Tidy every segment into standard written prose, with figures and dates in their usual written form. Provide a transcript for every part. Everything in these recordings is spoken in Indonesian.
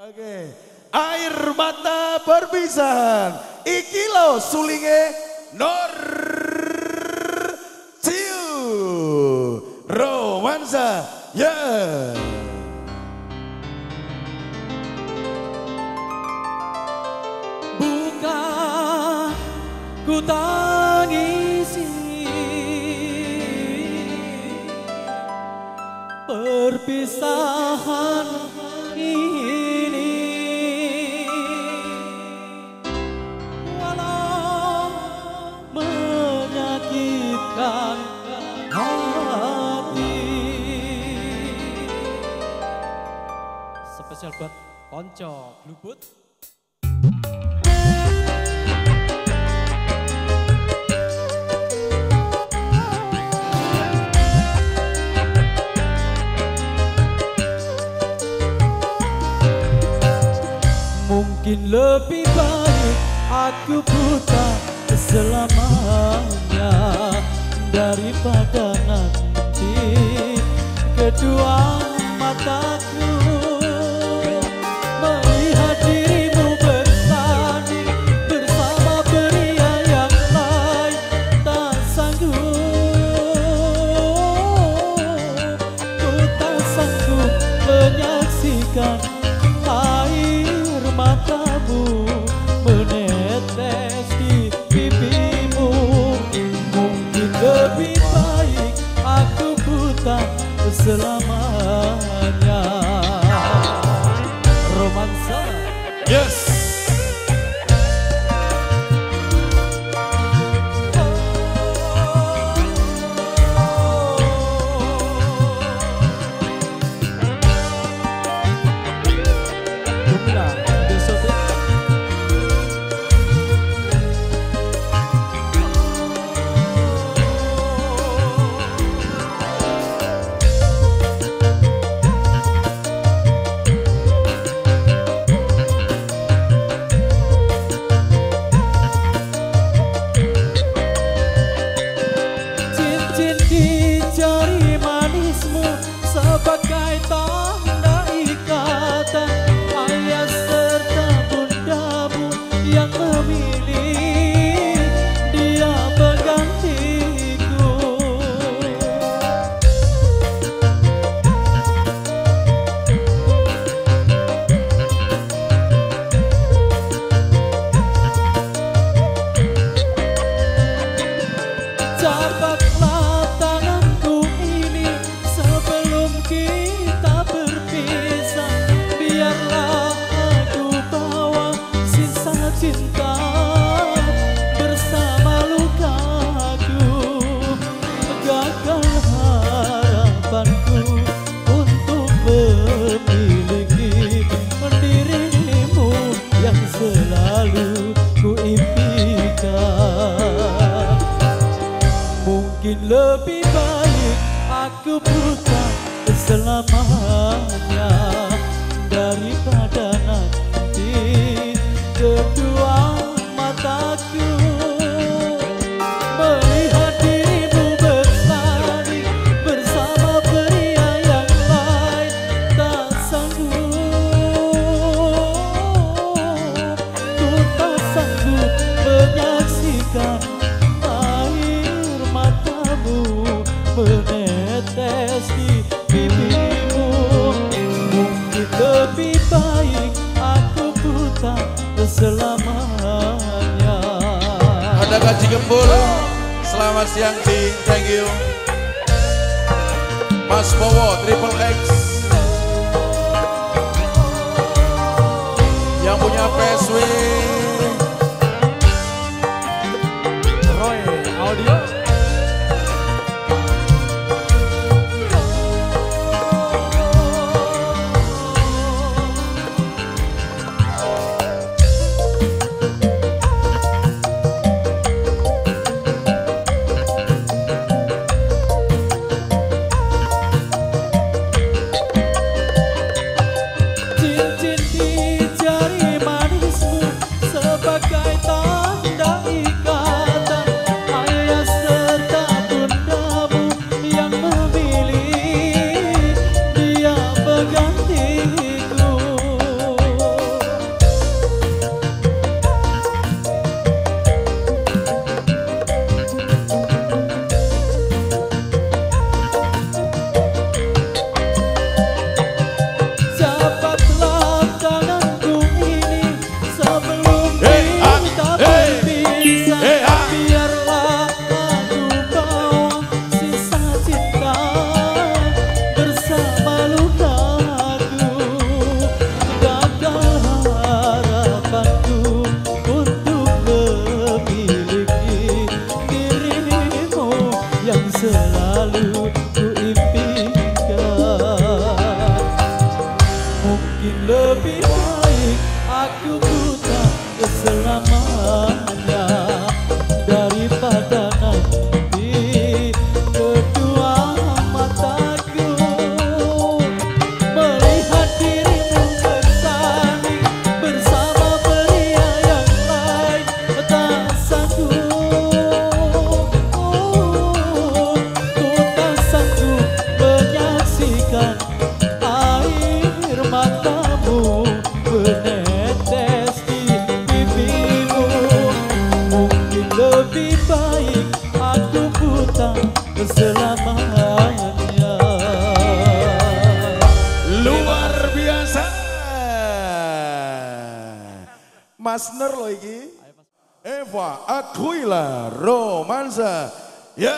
Oke, air mata perpisahan. Iki lo sulinge Nur Ciu Romansa. Ya. Bukan ku tangisi perpisahan ini, walau menyakitkan hati. Spesial buat konco Glubut. Mungkin lebih baik aku buta selamanya daripada nanti kedua mataku melihat dirimu bersanding bersama pria yang lain. Tak sanggup, ku tak sanggup menyaksikan air matamu menetes di pipimu. Mungkin lebih baik aku buta selamanya. Romansa. Yes. Sebagai tanda ikatan ayah serta bundamu yang memilih dia penggantiku. Capatlah tanganku ini sebelum kita berpisah. Biarlah aku bawa sisa cinta bersama lukaku. Gagal harapanku untuk memiliki dirimu yang selalu ku impikan. Mungkin lebih baik aku buta selamanya daripada nanti kedua mataku melihat dirimu bersanding bersama pria yang lain. Tak sanggup, ku tak sanggup menyaksikan air matamu menetes di pipimu. Mungkin lebih baik aku buta selamanya. Ada Gaji Gembul. Selamat siang Cing. Thank you. Mas Bowo Triple X yang punya PSW. Roy Audio. Cincin di jari manismu baik, aku buta selamanya. Daripada nanti kedua mataku melihat dirimu bersanding bersama pria yang lain, tak sanggup, ku tak sanggup menyaksikan air matamu menetes di pipimu. Mungkin lebih baik aku buta selamanya. Luar biasa. Mas Nur loh iki. Eva Aquila Romansa. Ya.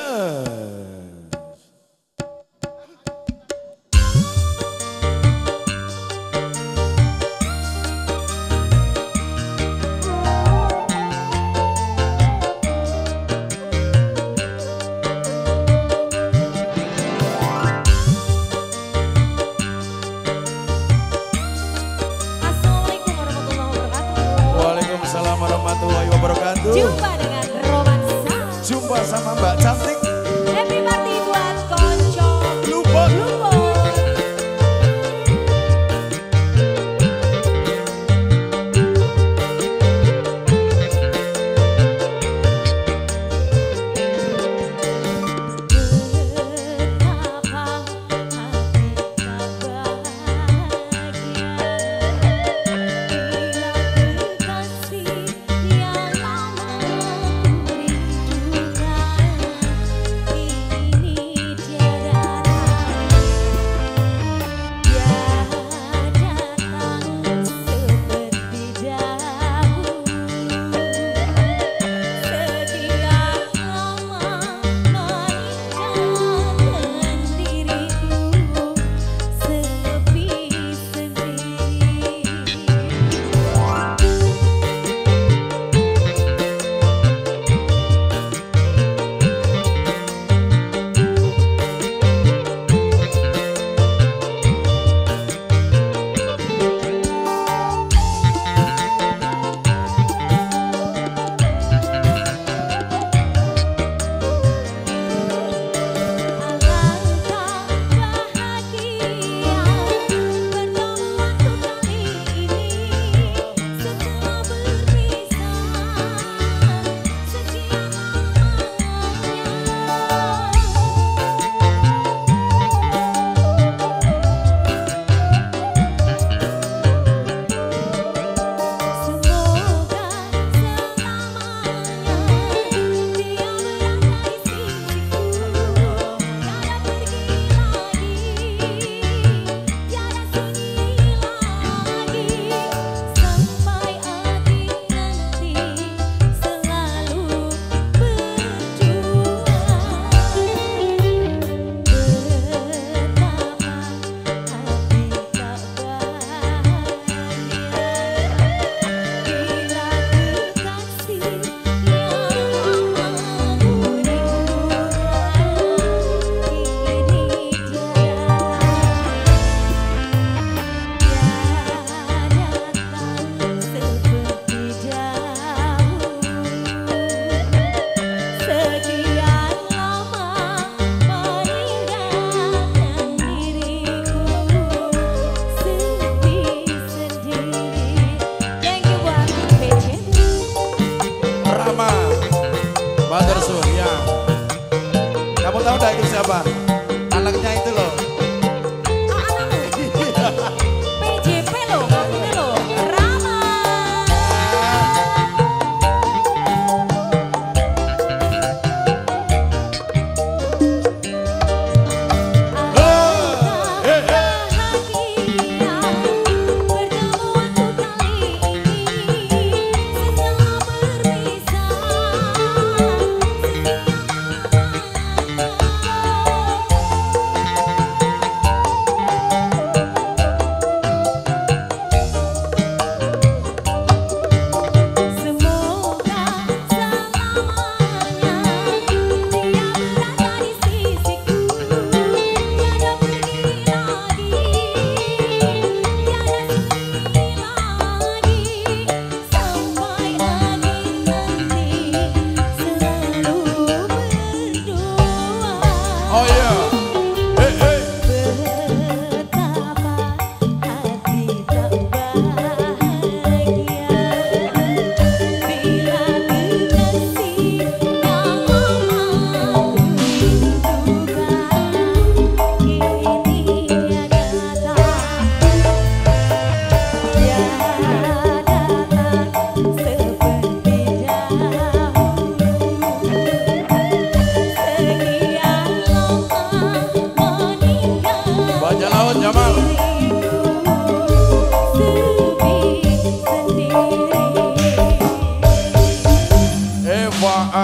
Waalaikumsalam warahmatullahi wabarakatuh. Jumpa dengan Romansa. Jumpa sama Mbak Cantik. Happy party buat konco Lupon. siapa? Anaknya itu loh. PJP loh, maksudnya loh. Rama.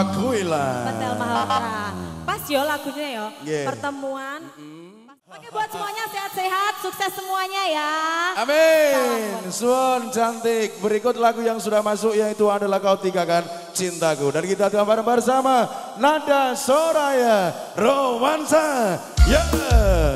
Akuila. Petel Mahkota. Pas yo lagunya yo. Yeah. Pertemuan. Oke buat semuanya sehat-sehat, sukses semuanya ya. Amin. Suwon cantik. Berikut lagu yang sudah masuk yaitu adalah Kau Tinggalkan Cintaku. Dan kita akan bareng bersama Nada Soraya Romansa. Yeah.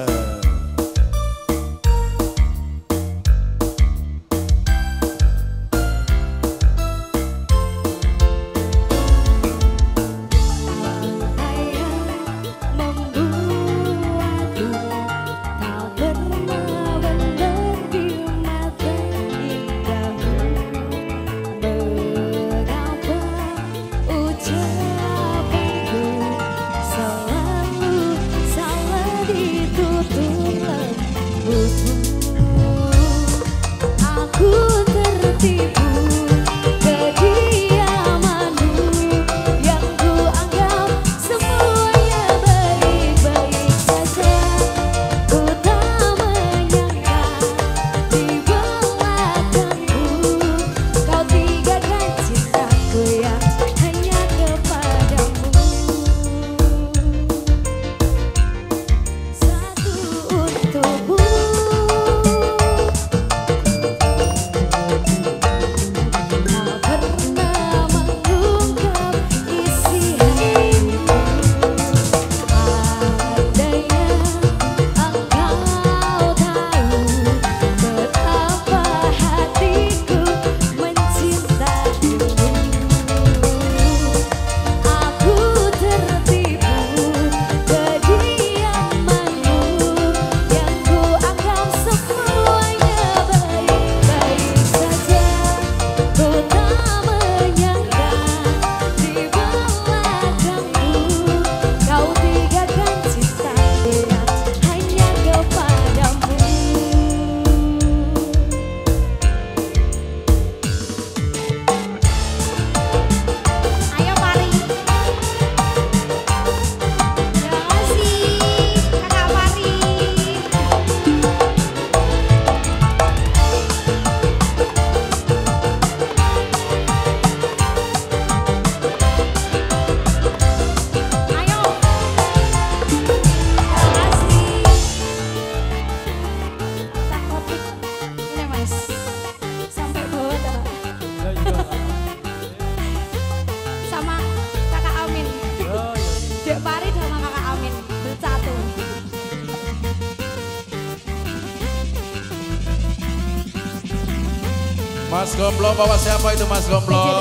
Mas Gomblo bawa siapa itu Mas Gomblo?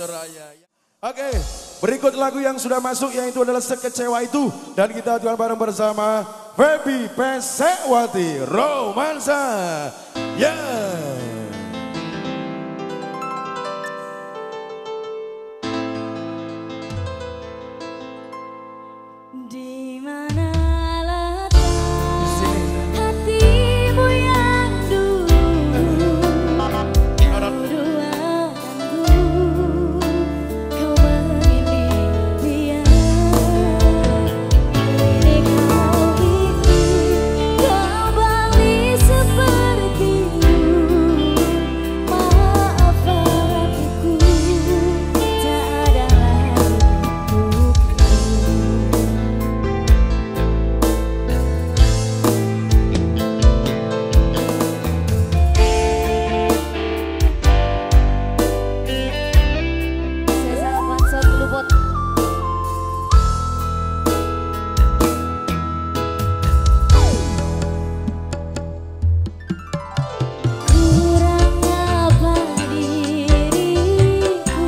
Soraya. Oke, berikut lagu yang sudah masuk yaitu adalah Sekecewa Itu. Dan kita akan bareng bersama Feby Pesekwati Romansa. Di mana letak hatimu yang dulu kau duakanku, kau memilih dia. Kini kau ingin kembali seperti dulu. Maaf hatiku, tak ada lagi untukmu. Saya salah konsol dulu, Bot. Kurang apa diriku,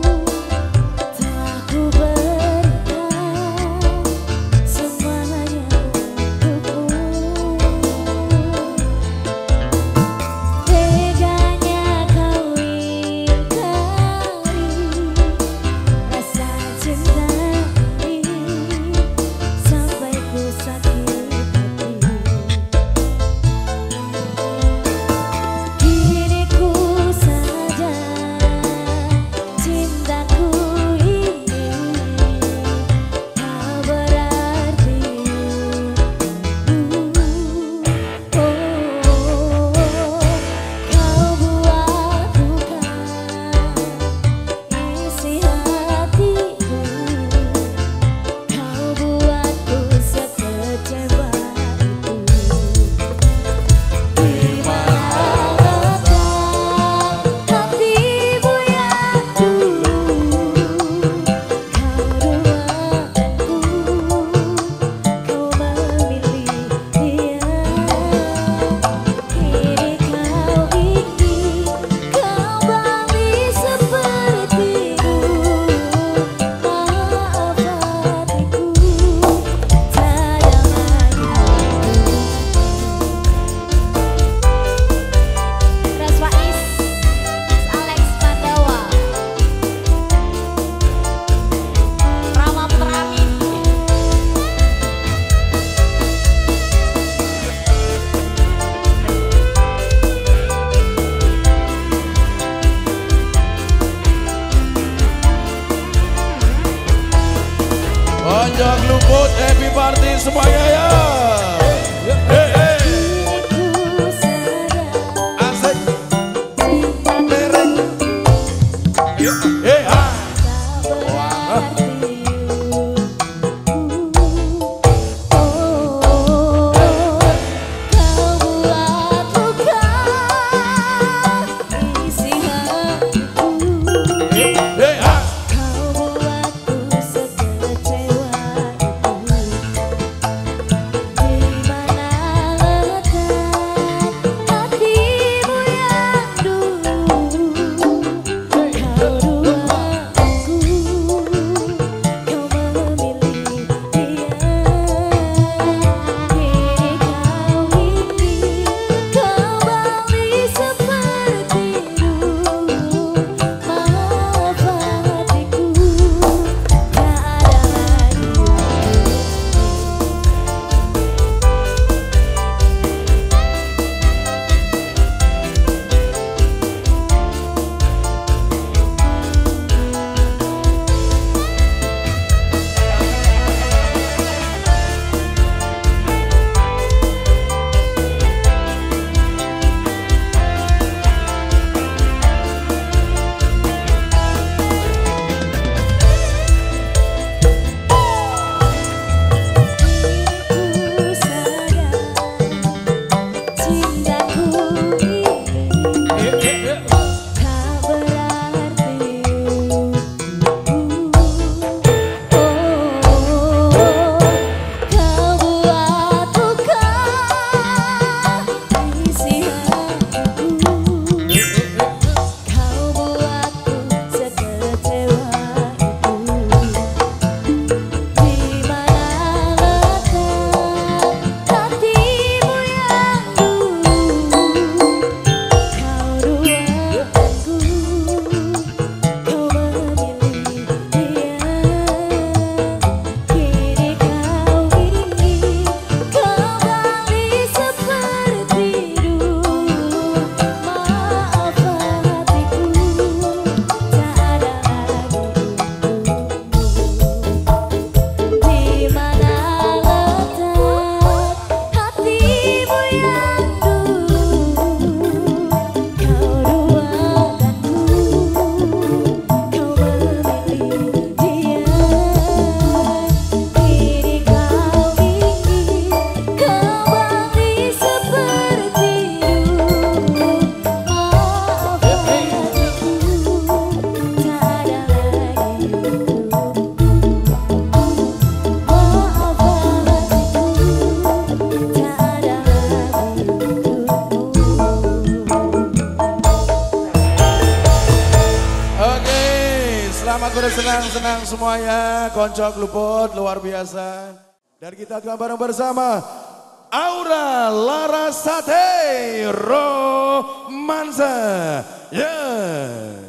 telah ku berikan semuanya untukmu. Teganya kau ingkari rasa cinta ini sampai ku sakit hati. Kini ku sadar cintaku ini tak berarti. Kau buat duka isi hatiku, kau buatku sekecewa itu. Di mana letak hatimu yang dulu kau duakanku, kau memilih dia. Kini kau ingin kembali seperti dulu. Maaf hatiku, tak ada lagi. Ras Faiz, Alex Pandawa, Rama Puteramin. Panjang luput, happy party semuanya ya. Ku sadar Asik, cinta mereng. tak berarti kau buat luka isi hatiku, kau buatku sekecewa itu. Di bersenang-senang semuanya, konco luput luar biasa. Dan kita akan bareng bersama Aura Larasati Romansa. Yeah.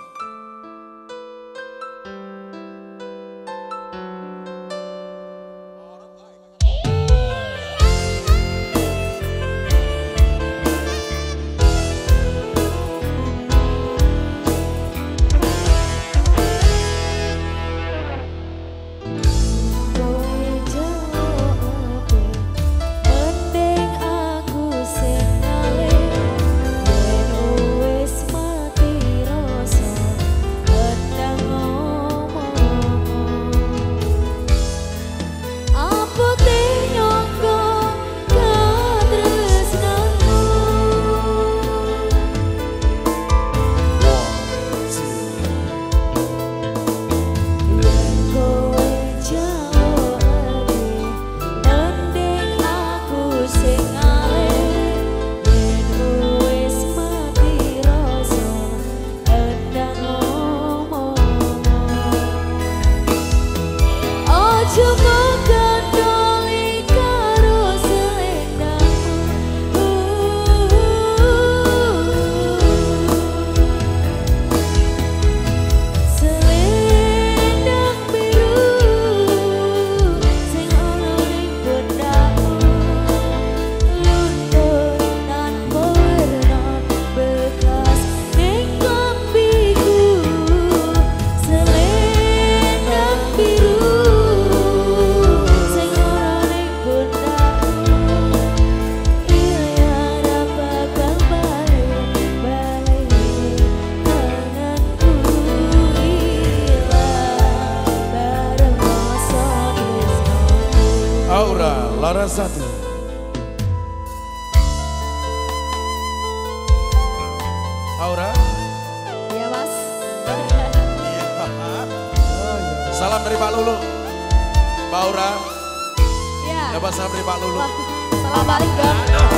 Aura Larasati. Aura? Iya mas. Salam dari Pak Lulu. Pak Aura. Iya. Dapat salam dari Pak Lulu. Wah, salam balik dong.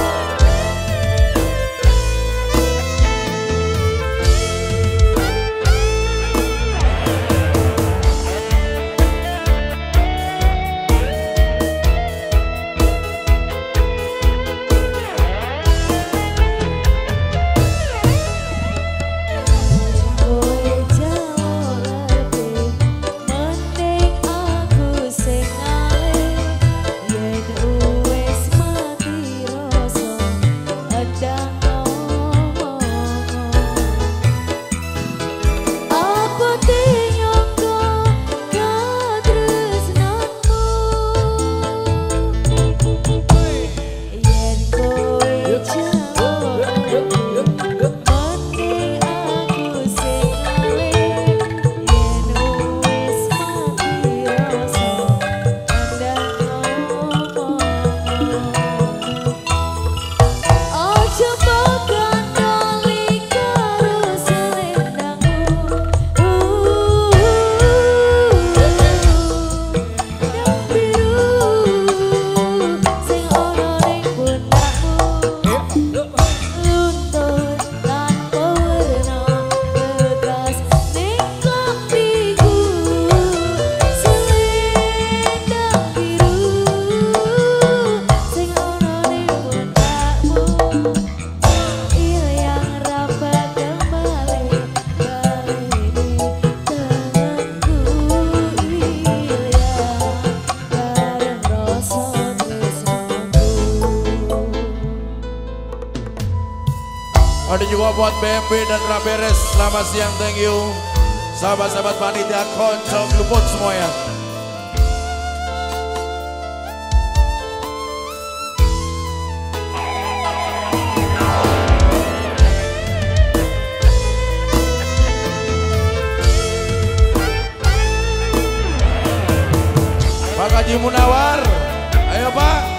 Ada juga buat BMB dan Raberes, selamat siang, thank you. Sahabat-sahabat panitia konco luput semuanya. Pak Haji Munawar, ayo Pak.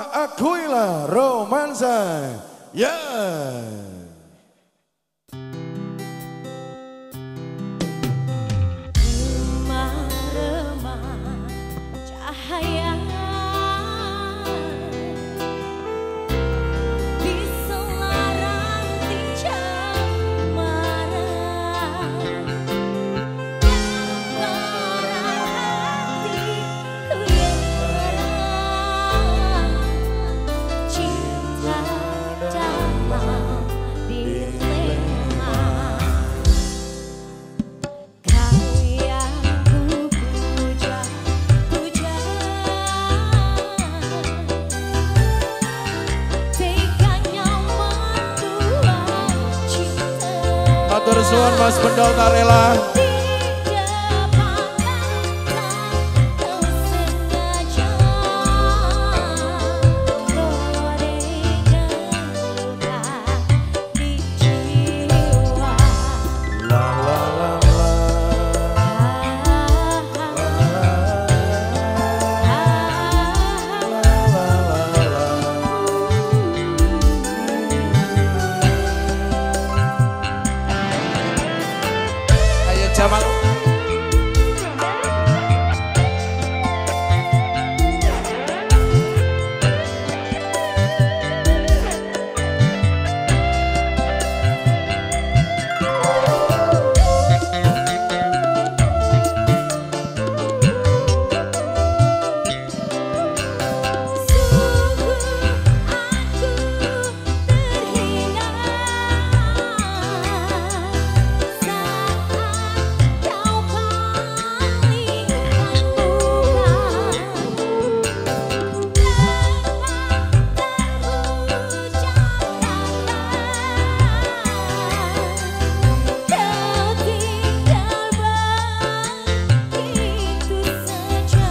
Aquila Romansa. Ya. Remah-remah cahaya di selarang tinja marah, gambaran hatiku yang merah, cinta dalam dilema. Kau yang ku puja-puja, teganya mendua cinta. Matur suwun Mas Bendol Tarela. Di depan mata kau sengaja gorengan luka di jiwa. La la la Ayo Jamal. Sungguh aku terhina saat kau palingkan muka, terucap kata kau tinggal begitu saja.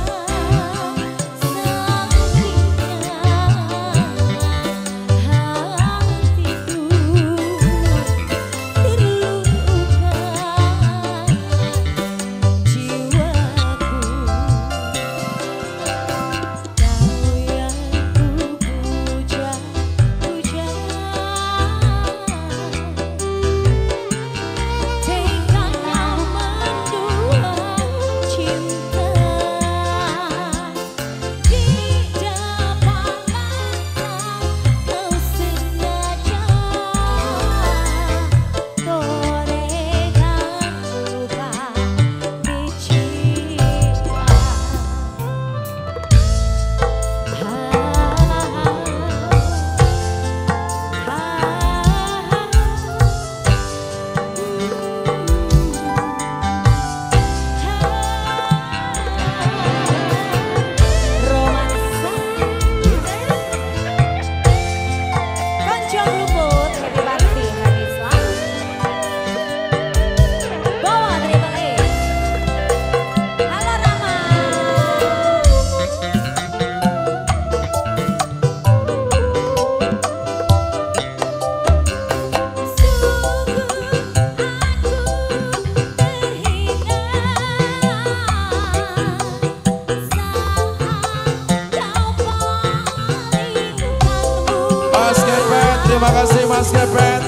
Mas Kepet, terima kasih Mas Kepet.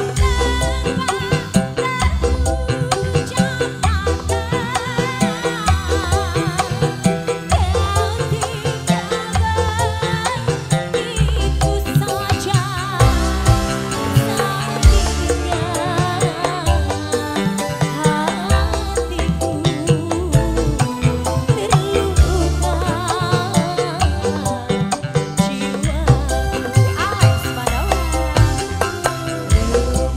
Jiwaku, Alex Padawan.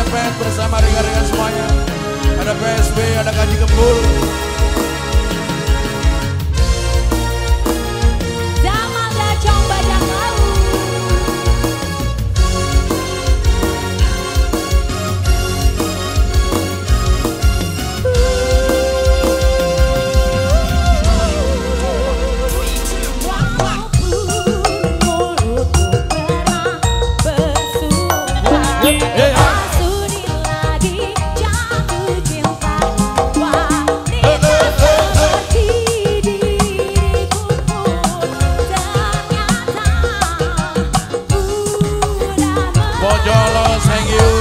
Band bersama rekan-rekan semuanya. Ada PSB, ada Kaji Kembul. Jamal Dacong Bajak Laut. Pojolos, thank you.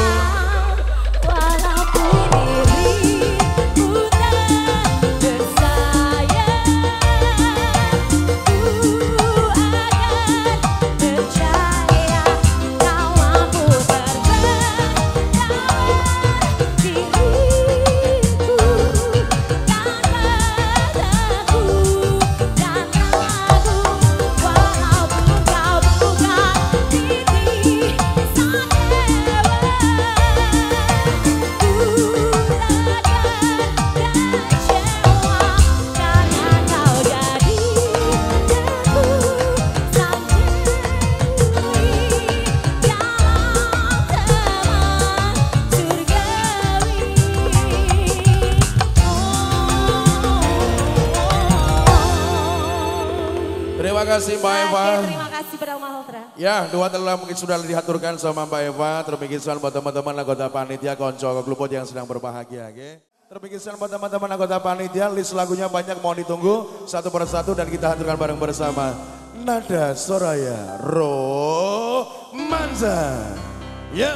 Terima kasih Mbak Eva. Terima kasih pada Malhotra. Ya, dua telah mungkin sudah diaturkan sama Mbak Eva. Terbikisan buat teman-teman anggota panitia, konco keglupot yang sedang berbahagia. Okay? Terbikisan buat teman-teman anggota panitia, list lagunya banyak, mohon ditunggu satu persatu dan kita haturkan bareng bersama. Nada Soraya Romansa. Ya.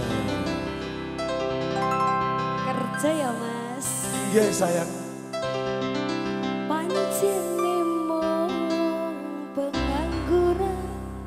Kerja ya Mas. Iya sayang. Pancene mung pengangguran,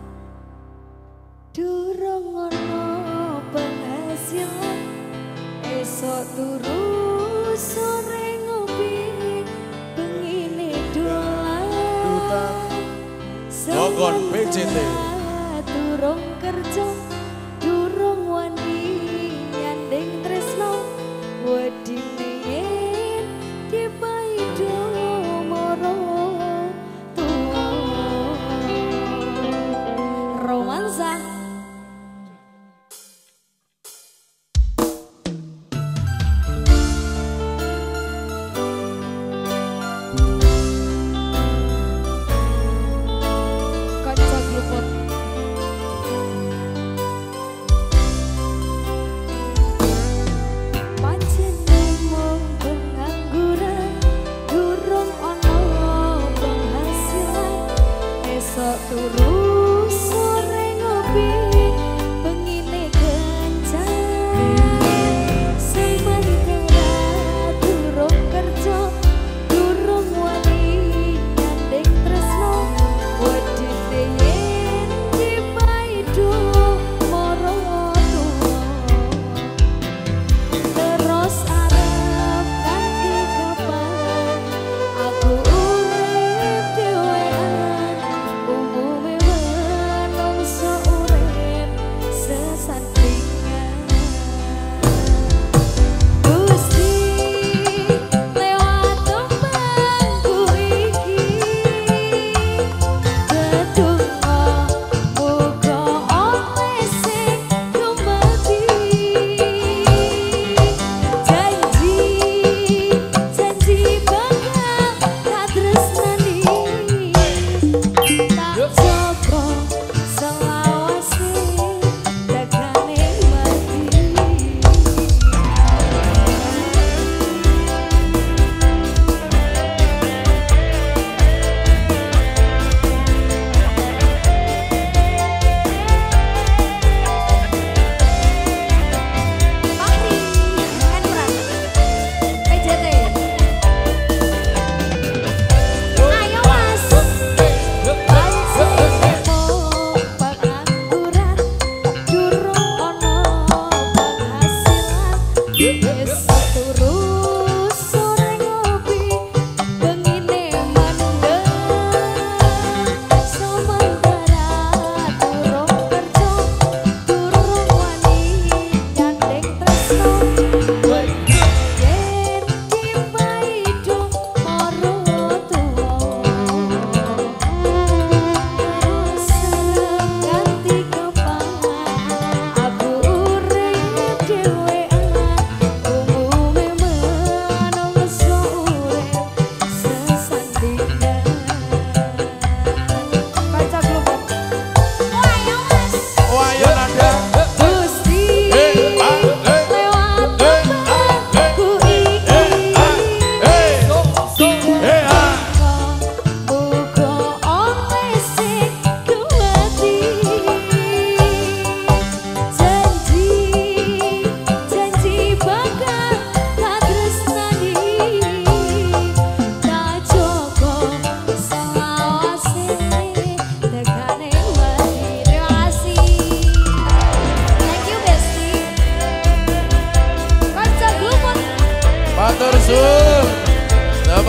durung ono penghasilan, esok turu sore ngopi, bengine dolan. Logon PCT. Durung kerja, durung wani nyanding tresno, wedine yen dipaido moro tuwa. Romansa. Kaca glupot. Pancen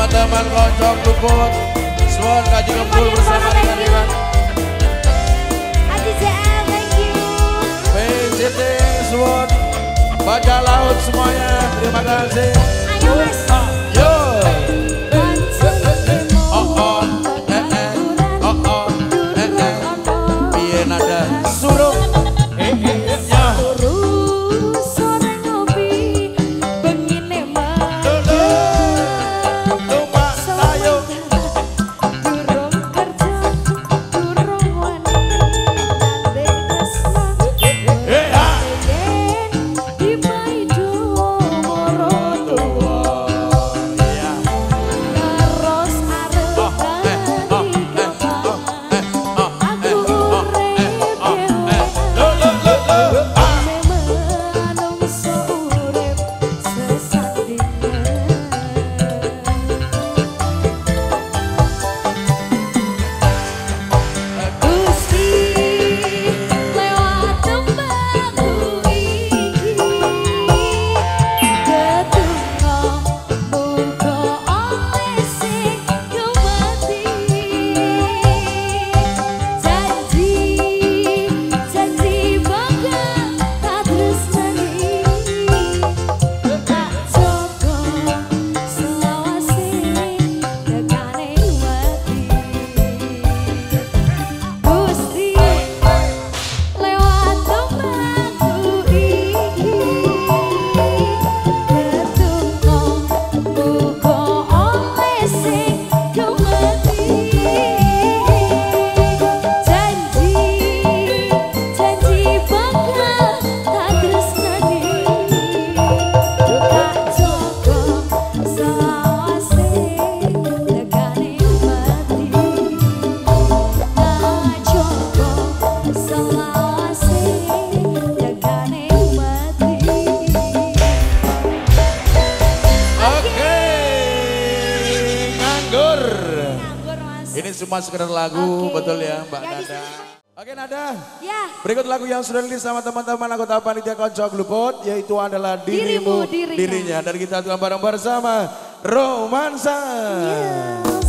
teman-teman kocok luput. Suan kaji kempul bersama dengan Iwan. Haji JL, thank you. PCT, Suan, baca laut semuanya. Terima kasih. Ayo mas. Yo. Biar nada suruh. Ini cuma sekedar lagu, betul ya Mbak Nada. Oke Nada, ya. Berikut lagu yang sudah rilis sama teman-teman anggota panitia Kocok Luput, yaitu adalah Dirimu, Dirinya. Dan kita akan bareng bersama Romansa. Yes.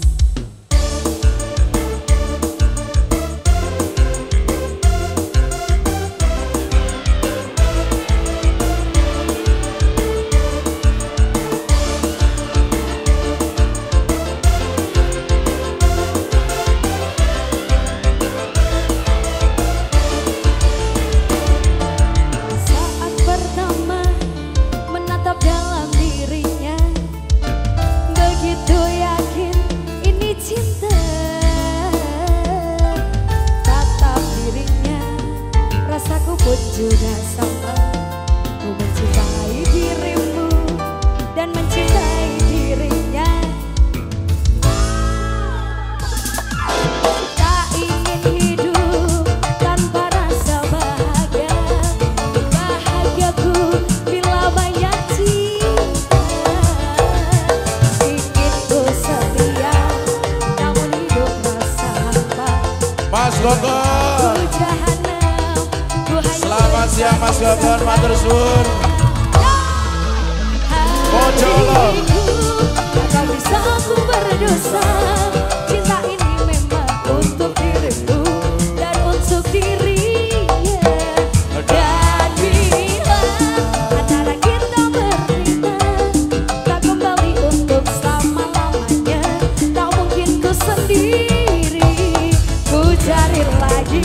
Juga sama, ku mencintai dirimu dan mencintai dirinya. Tak ingin hidup tanpa rasa bahagia. Bahagiaku bila banyak cinta. Ingin ku setia, namun hidup rasa hampa. Mas Gogon. Selamat siang Mas Gogon, matur suwun. Pojolo. Tak bisa aku berdosa. Cinta ini memang untuk diriku dan untuk dirinya. Dan bila antara kita berpindah, tak kembali untuk selama-lamanya. Tak mungkin ku sendiri, ku cari lagi.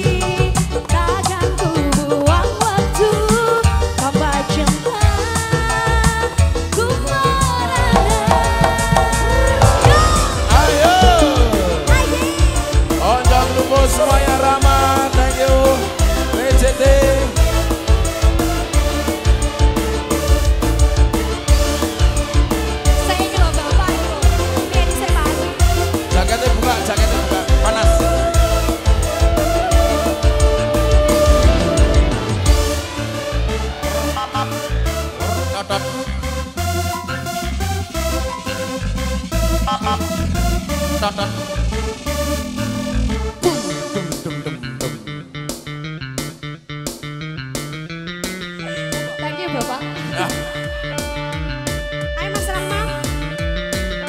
Semuanya ramah, thank you PCT. Saya ini loh Bapak itu. Biar saya pahami. Jaketnya buka, panas. Totot. Thank you Bapak. Ayo Mas Rama.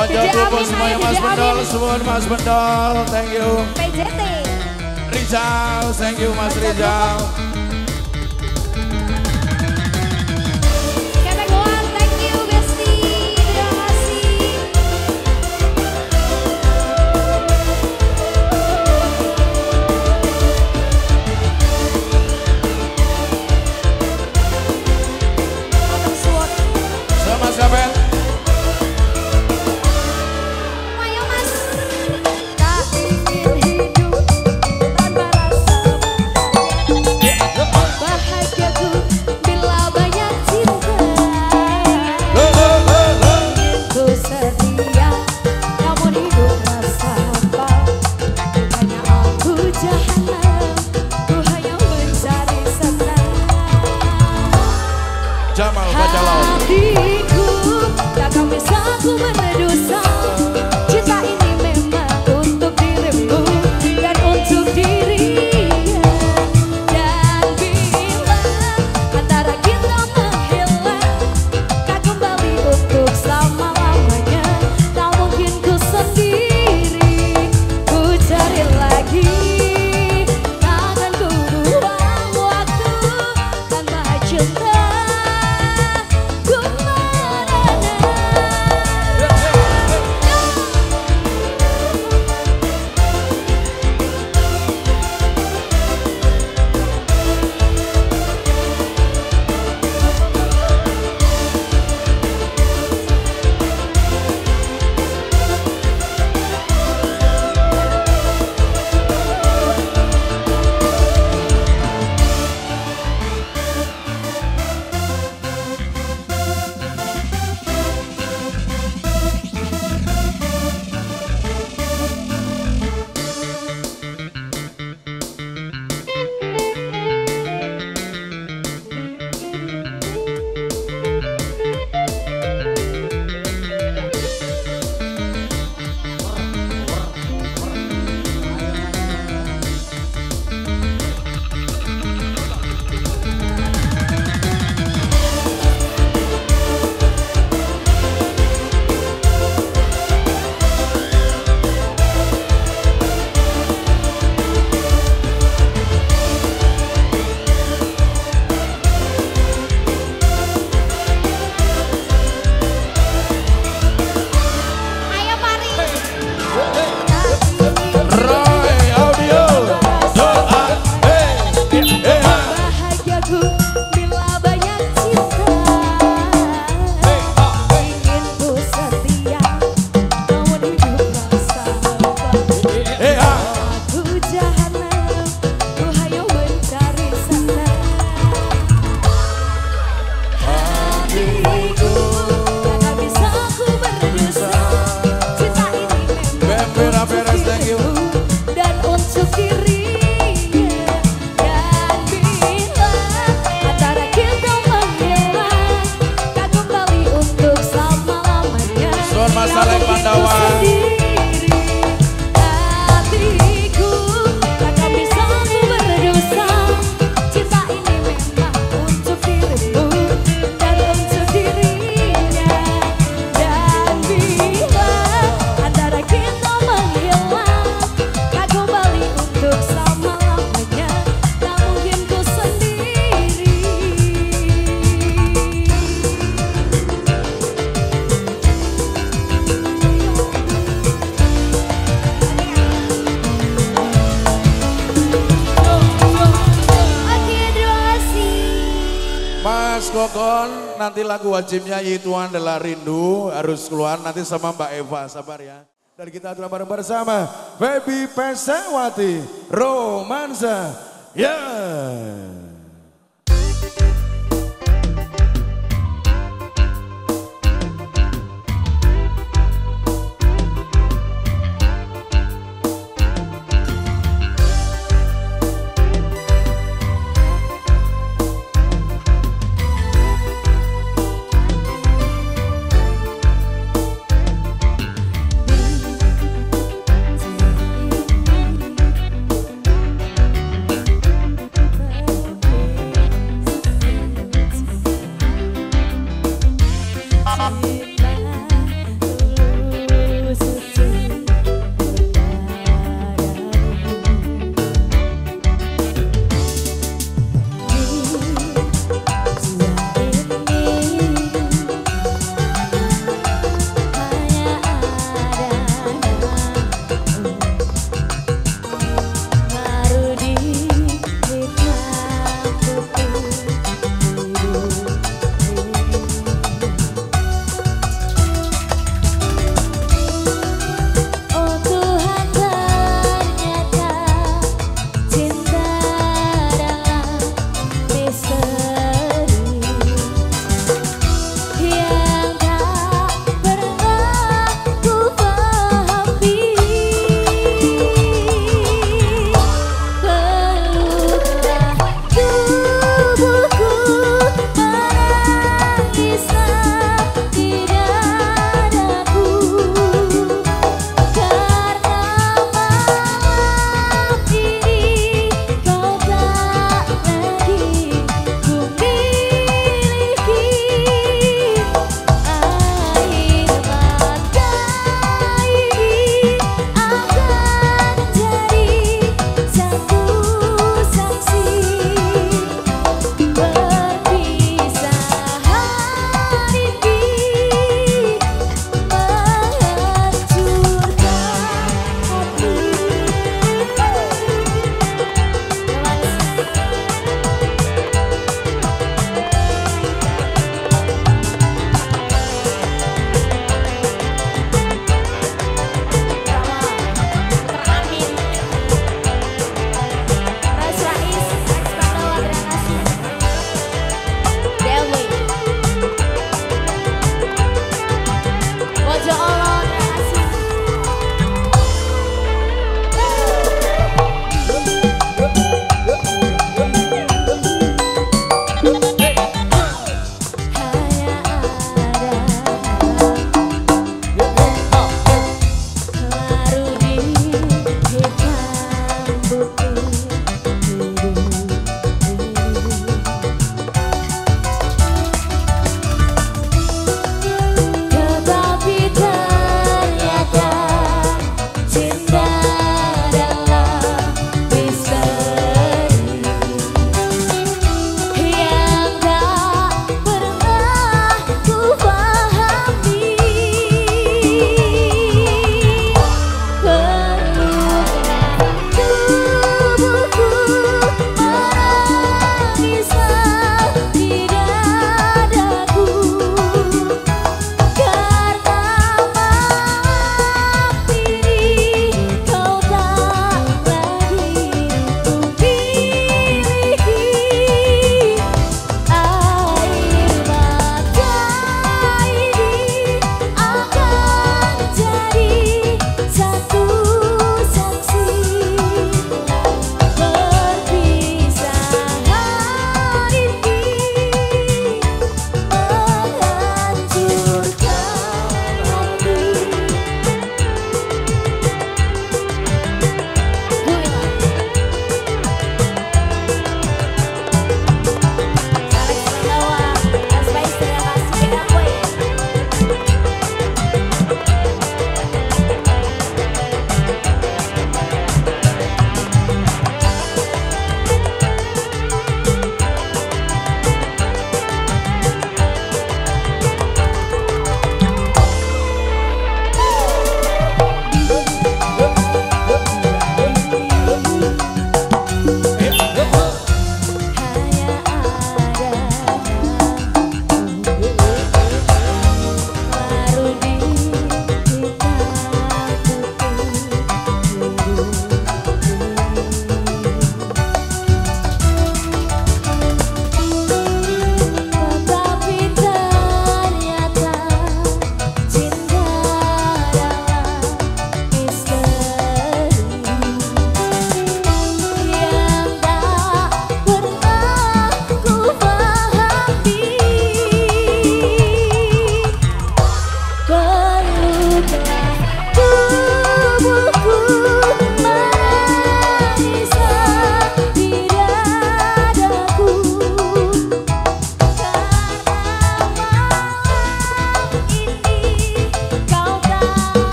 Ojo kumpul semuanya Mas Bendol, semua Mas Bendol, thank you. PJT. Rizal, thank you Mas Rizal. Keteguan, thank you Besti. Terima kasih. Mantap suot. Sama Kapet. Ayo Mas. Tak ingin hidup tanpa rasa bahagiaku bila banyak cinta. Ku setia namun hidup rasa hampa. Bukannya aku jahanam, ku hanya mencari senang. Jamal Bajalau. Hatiku takkan bisa ku berdosa. Cinta ini memang untuk dirimu dan untuk dirinya. Dan bila antara kita menghilang, tak kembali untuk selama-lamanya. Tak mungkin ku sendiri, ku cari lagi. Takkan ku buang waktu tanpa cinta. Ayo mari. Roy Audio. Doa. Bahagiaku bila banyak cinta. Ingin ku setia namun hidup rasa hampa. Aku jahanam, ku hanya mencari senang. Hatiku takkan bisa ku berdosa. Cinta ini memang Bembera Beres, thank you. dan untuk dirinya. Dan bila antara kita menghilang, tak kembali untuk selama-lamanya. Son Mas Tak Saleh mungkin ku Pandawa. sendiri. Hatiku takkan bisa ku berdosa. Cinta ini memang untuk dirimu dan untuk dirinya. Dan bila antara kita menghilang, tak kembali untuk selama-lamanya. Tak mungkin ku sendiri. Oke, terima kasih. Mas Gogon, nanti lagu wajibnya Itu Adalah Rindu harus keluar nanti sama Mbak Eva, sabar ya. Dan kita adalah bareng bersama Baby Pesawati, Romansa, ya. Di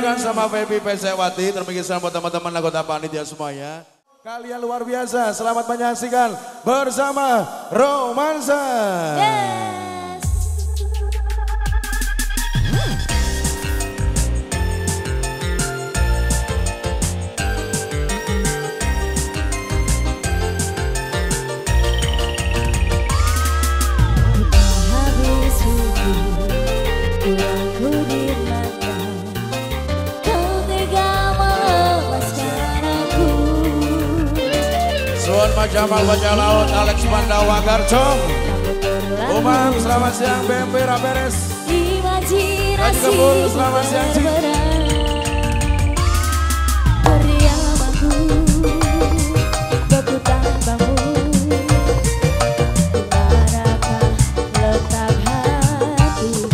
dihaturkan sama Feby Pesewati. Terima kasih buat teman-teman anggota panitia semuanya. Kalian luar biasa, selamat menyaksikan bersama Romansa. Yes. Habis subuh pulangku di mata, kau tega melepaskan aku. Suwon Majamal Bajak Laut Alex Pandawa Garcong. Umam selamat siang, BMP Raberes. Kaji Kebul selamat siang Ci. Meriam aku beku tanpamu, dimanakah letak hatimu?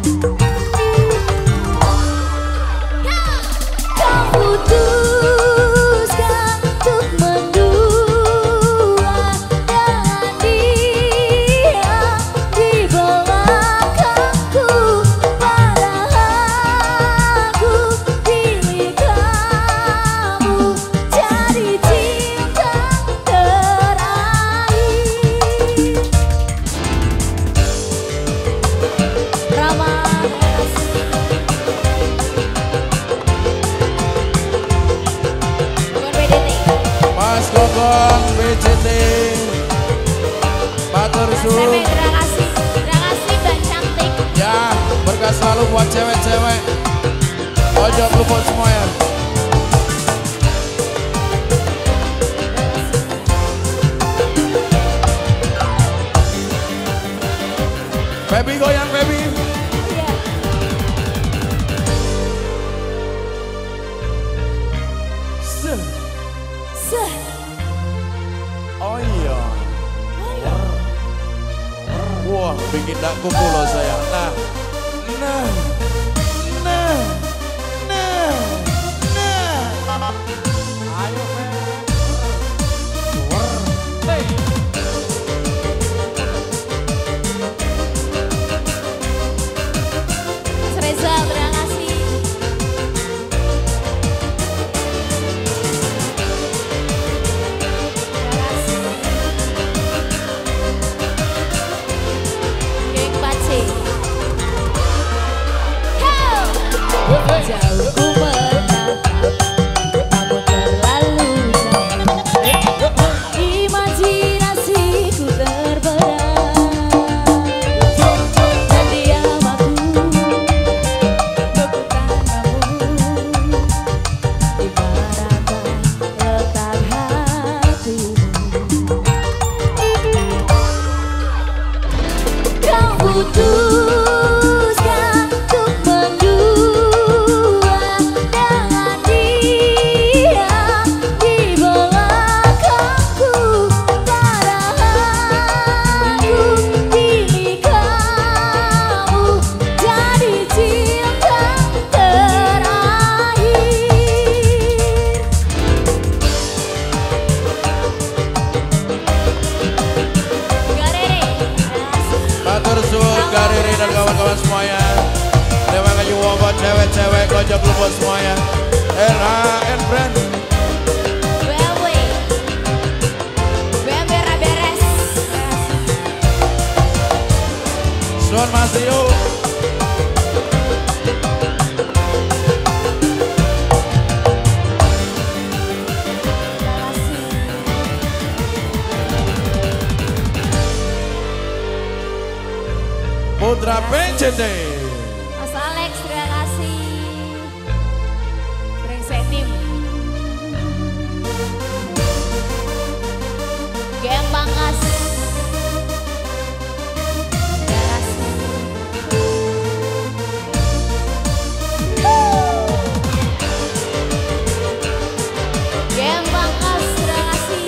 Kau putuskan untuk mendua dengan dia di belakangku, padahal aku pilih kamu jadi cinta terakhir. Rama Bukan PDT. Mas Gogong BCT. Batur Su. Terima kasih Mbak Cantik. Ya, berkah selalu buat cewek-cewek. Ojo luput semua ya. Feby goyang Feby. Oh iya. Wah, bikin dak kuku loh sayang. Nah. Ayo, Mas Reza, terima kasih. Geng Pace. jauh ku menatap, namun terlalu jauh. Imajinasiku terberat, dan diam aku beku tanpamu, dimanakah letak hatimu? Kau putuskan untuk mendua dengan dia di belakangku, padahal aku pilih kamu jadi cinta terakhir. Garere. Batur suwun Gariri dan kawan-kawan semuanya. Terima kasih buat cewek-cewek kojok luput semuanya. RHN Brand. BMW. BMW Raberes. Suwun Mas Rio. Putra PCT. Mas Alex, terima kasih. Brengsek tim. Geng Pangkas. Terima kasih. Geng Pangkas, terima kasih.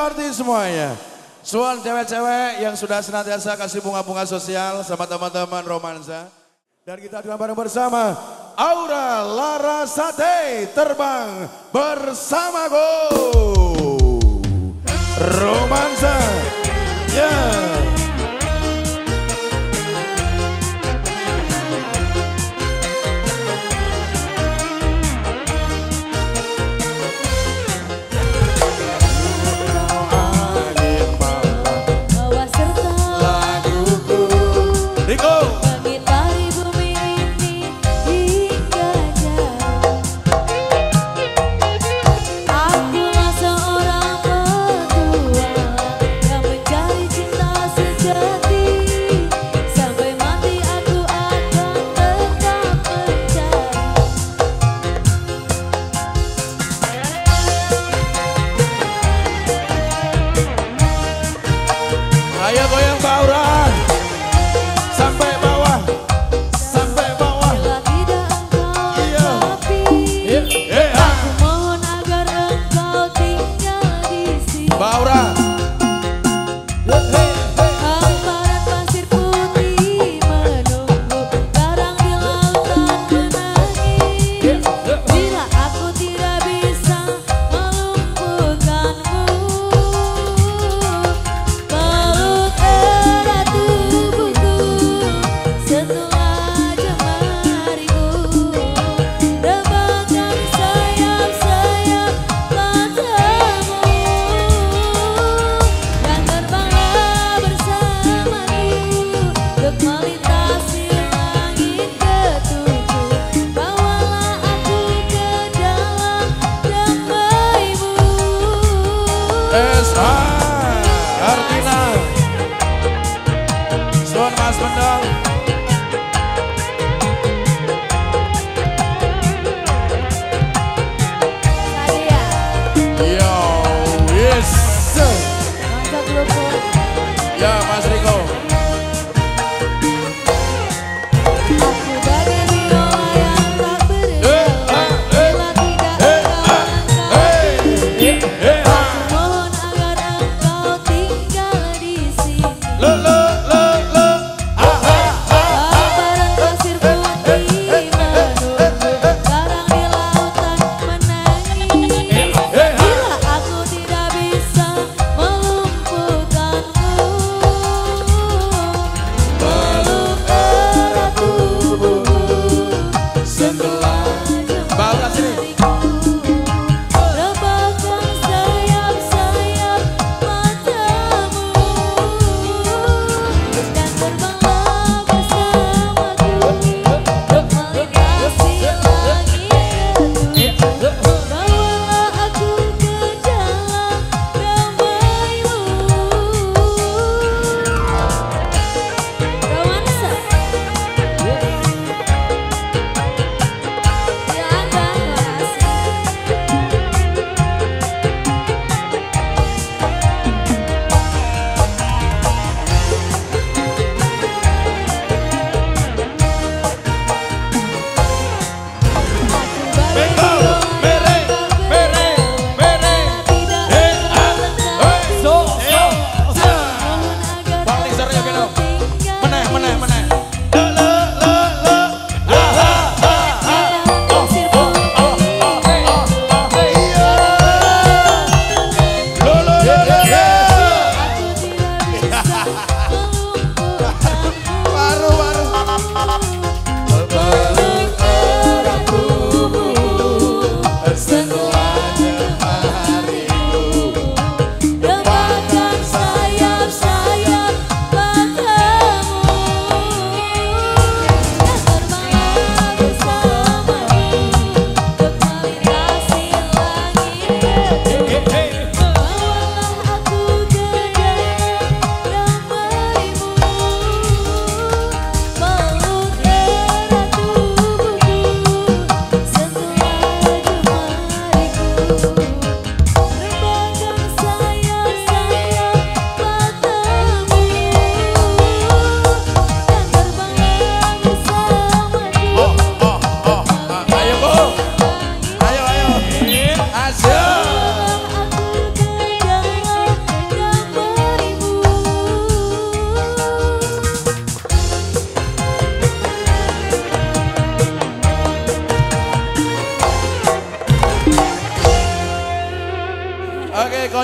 artis semuanya. Suan cewek-cewek yang sudah senantiasa kasih bunga-bunga sosial sama teman-teman romansa. Dan kita juga bareng bersama Aura Larasate terbang bersamaku. Romansa. Yeah. Akulah seorang petua yang mencari cinta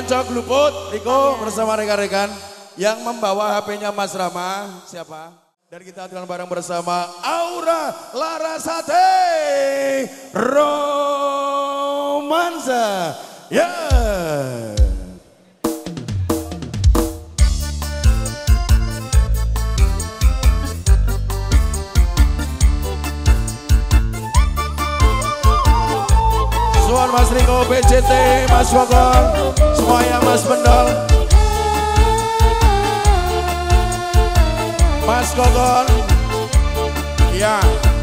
cocok luput, Riko bersama rekan-rekan yang membawa HP-nya Mas Rama, siapa? Dan kita akan bareng bersama Aura Larasati Romansa. Ya. Suan Mas Riko, BCT, Mas Wokon, semuanya Mas Pendol, Mas Kokon, ya.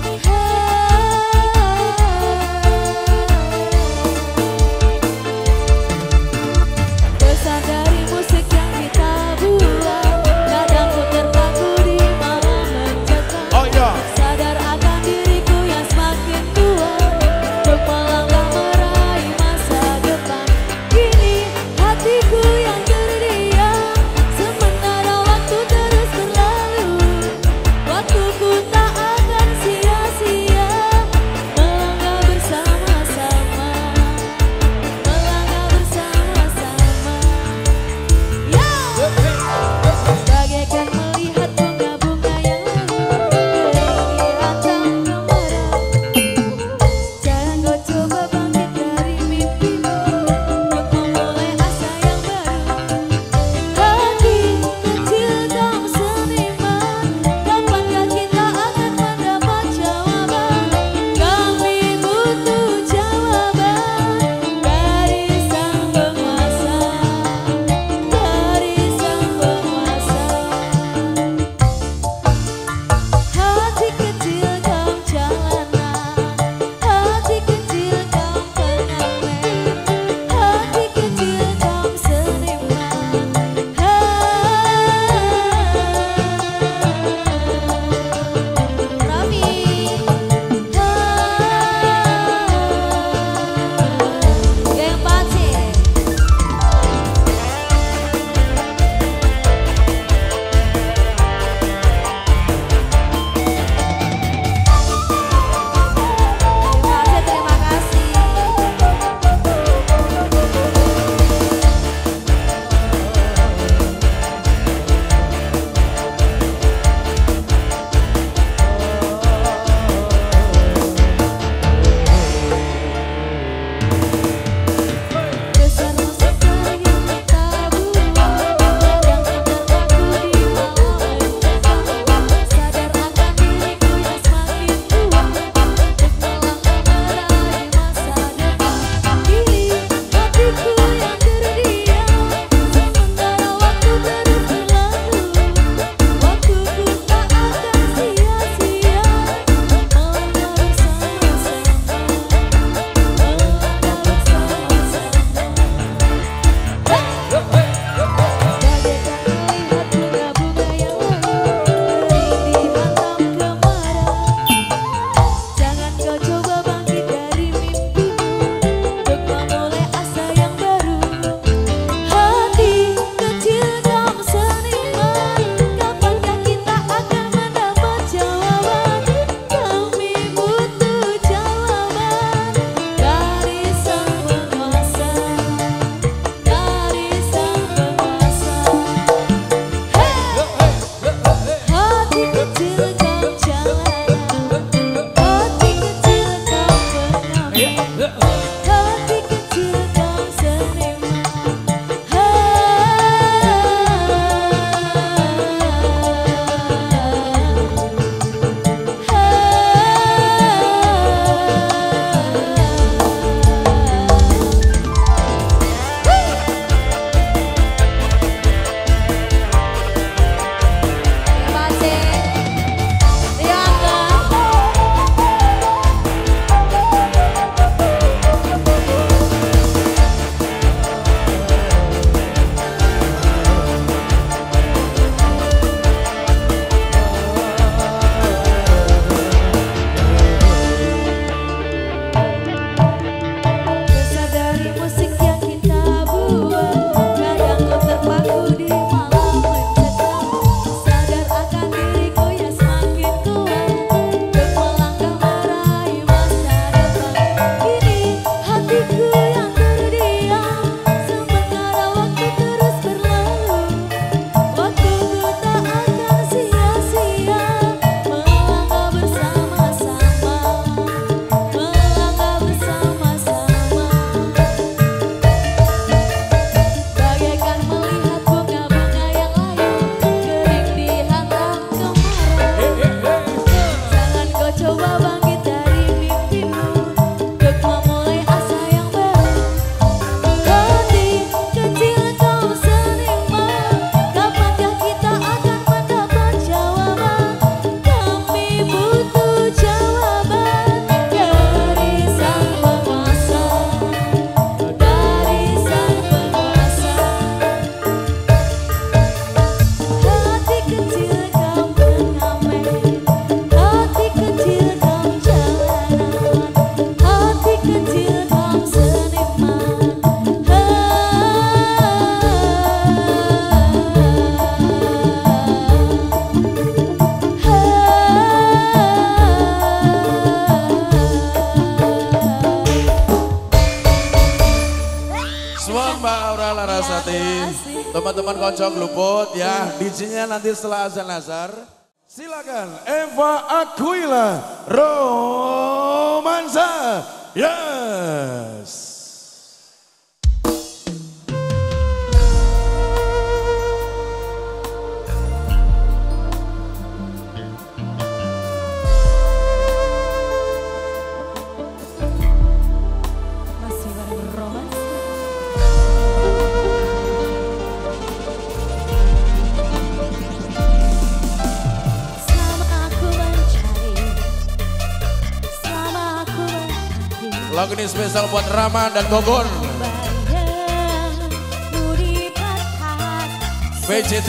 Pesan dari musik yang kita buat, kadang ku terpaku di malam mencekam. Oh iya. Sadar akan diriku yang semakin kuat, untuk melangkah meraih masa depan. Kini hatiku yang terdiam, sementara waktu terus berlalu. Waktuku tak akan sia. Teman-teman kocok luput ya, DJ-nya nanti setelah azan asar. Silakan Eva Aquila Romansa. Yes. Masih bareng Romansa. Lagu ini spesial buat Rama dan Gogon. BJT.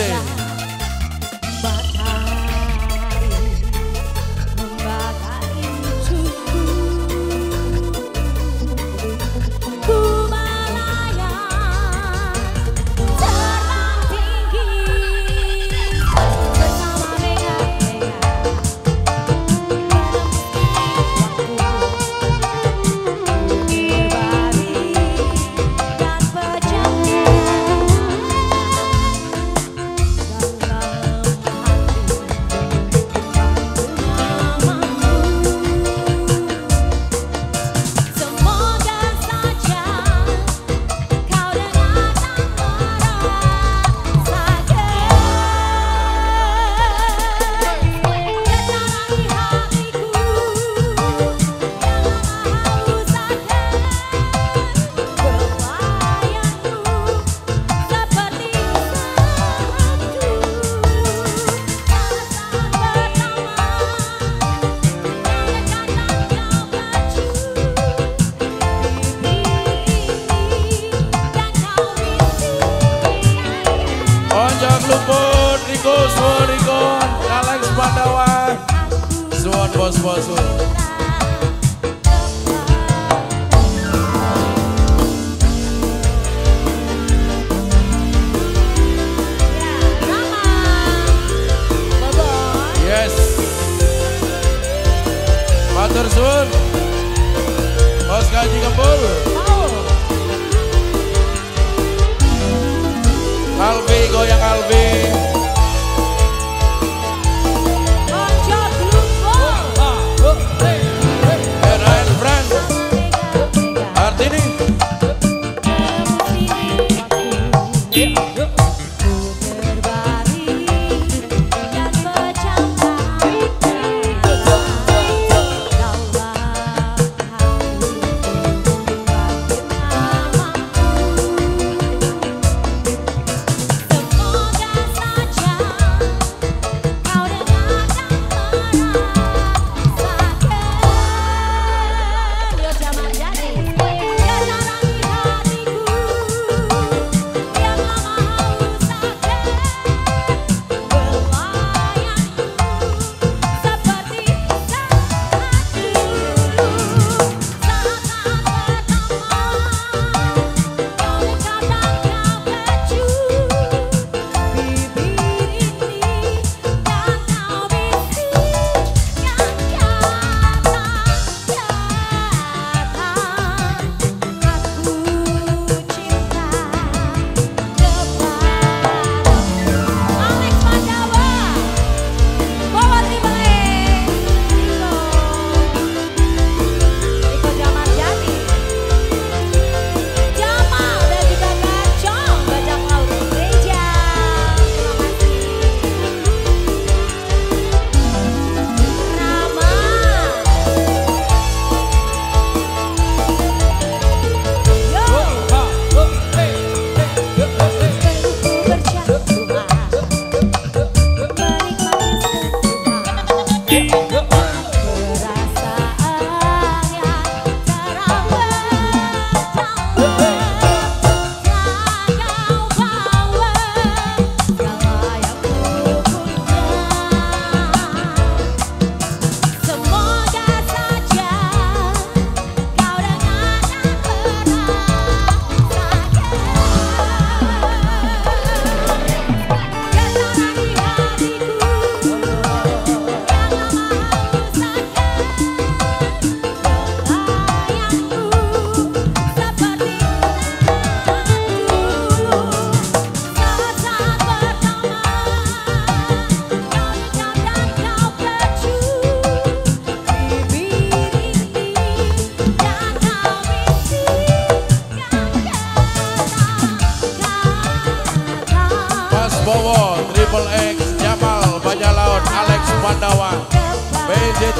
Luput, Riko, Suwon, Riko, Alex Pandawa, Suwon, bos-bos. Yes. Matur suwun. Bos Kaji Kempul. Alvi, goyang Alvi. And friend Artini. JT.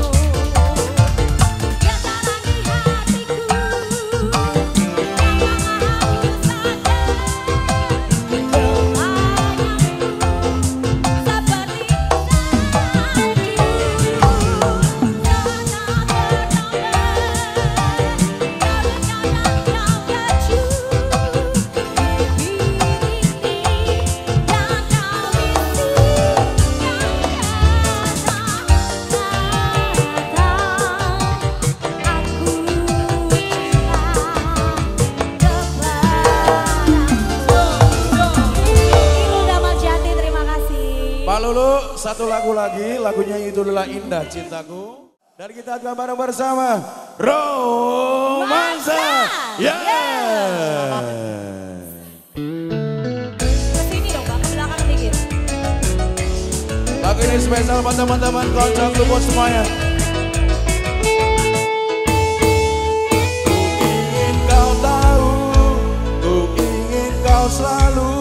Pak Lulu, satu lagu lagi, lagunya itu adalah Indah Cintaku. Dan kita akan bareng bersama Romansa. Ya. Kesini dong Pak, ke belakang sedikit. Lagu ini spesial buat teman-teman kocok tubuh semuanya. Ku ingin kau tahu, ku ingin kau selalu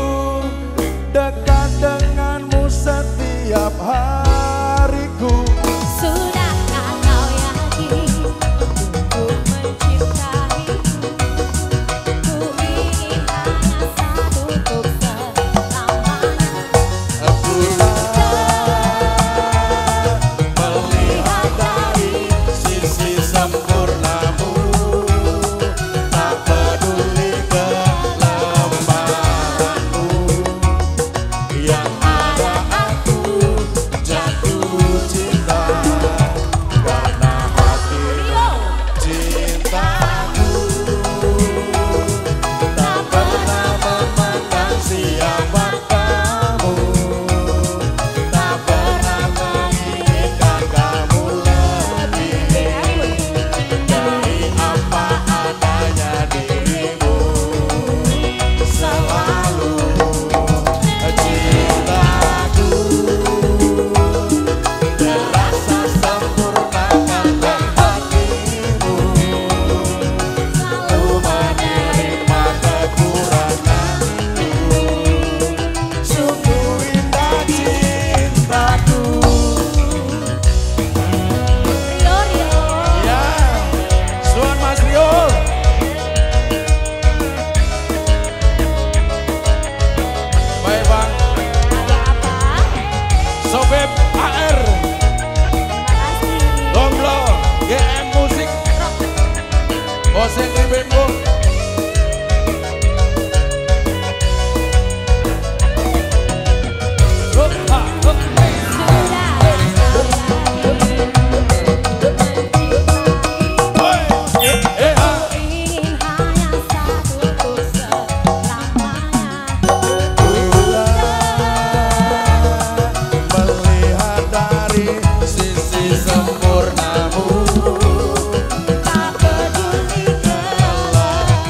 dekat denganmu setiap hariku. Sudahkah kau yakin untuk mencintaiku? Ku ingin hanya satu untuk selamanya. Aku tak melihat dari sisi sempurnamu, tak peduli kelemahanmu. Yang ada aku jatuh cinta karena hati cintaku tak pernah memandang siapa kamu, tak pernah menginginkan kamu lebih dari apa adanya dirimu. Selalu cintaku terasa sempurna karena hatimu selalu menerima kekuranganku. Sungguh indah cintaku. Ya, Suan Mas Rio. Baik Bang. Sobeb AR, Gomblo, GM Musik, Oseng Bimbo. Ingin hanya satu untuk selamanya. Melihat dari sisi sempurnamu, Tak peduli kelemahanmu.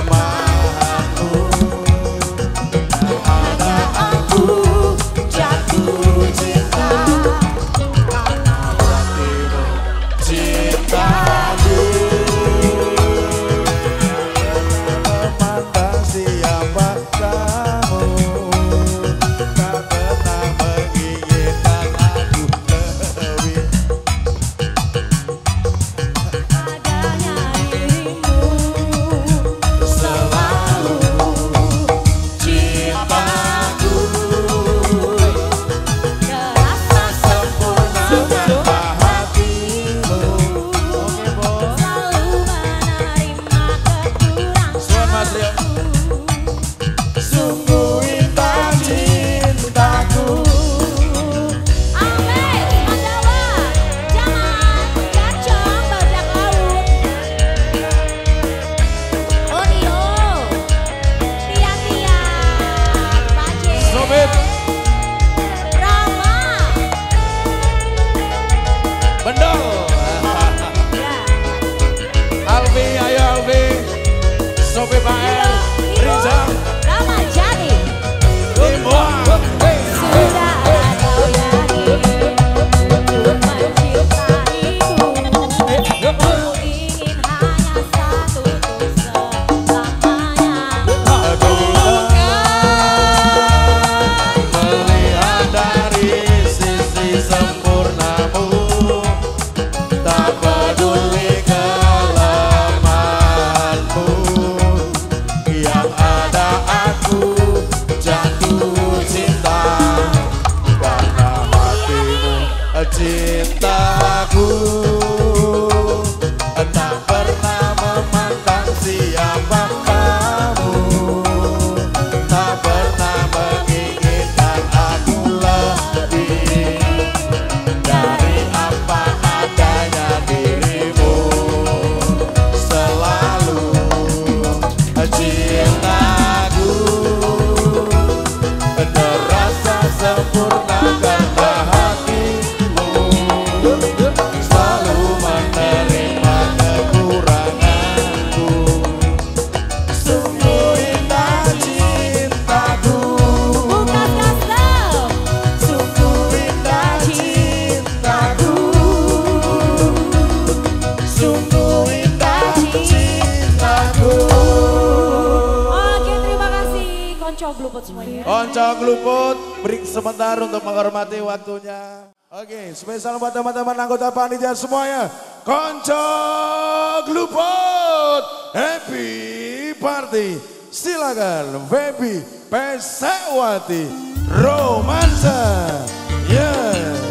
konco gluput semuanya. Konco Gluput, break sebentar untuk menghormati waktunya. Oke, spesial buat teman-teman anggota panitia semuanya. Konco Gluput, happy party. Silakan Feby Pesewati Romansa. Yeah.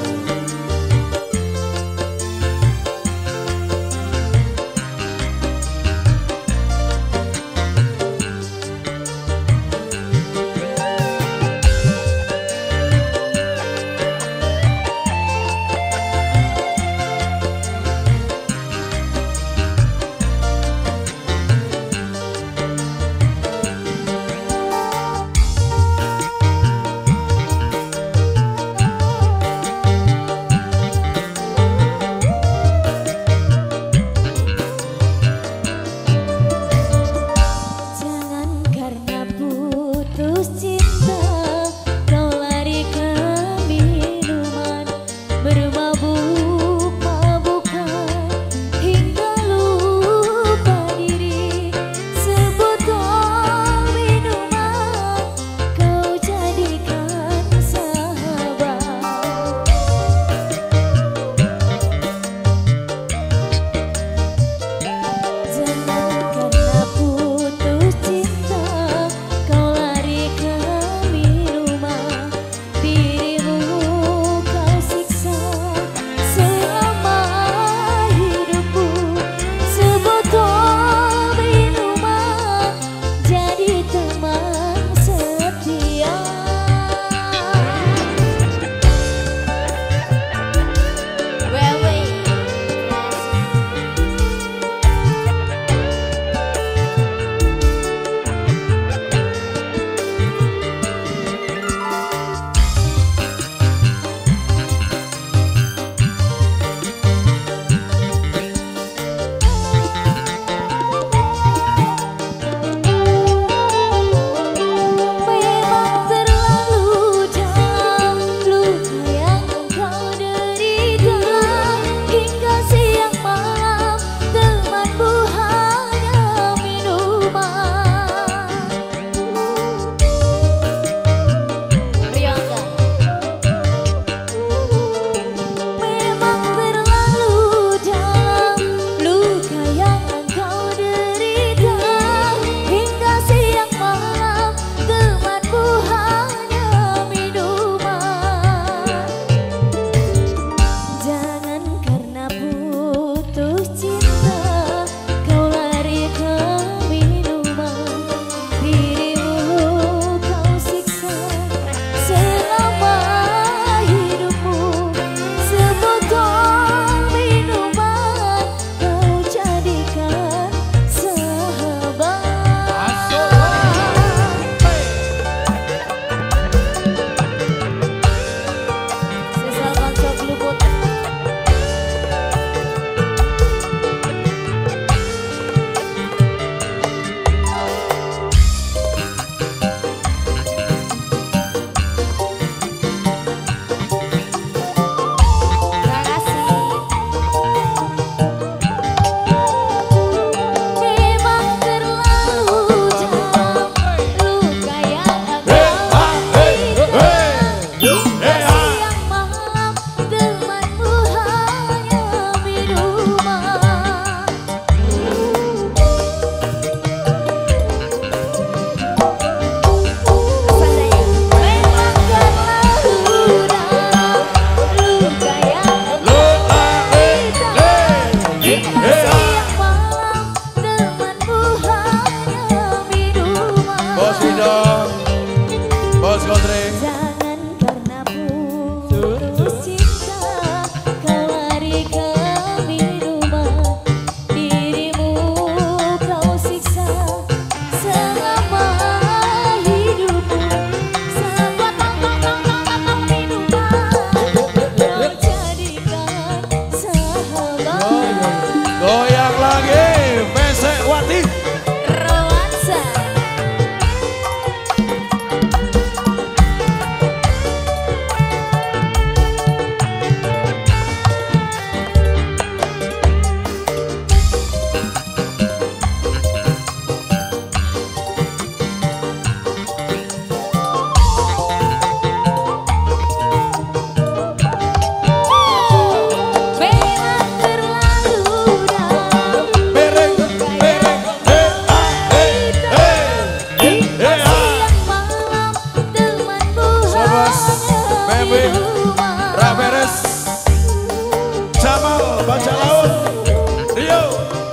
bajak laut. Rio.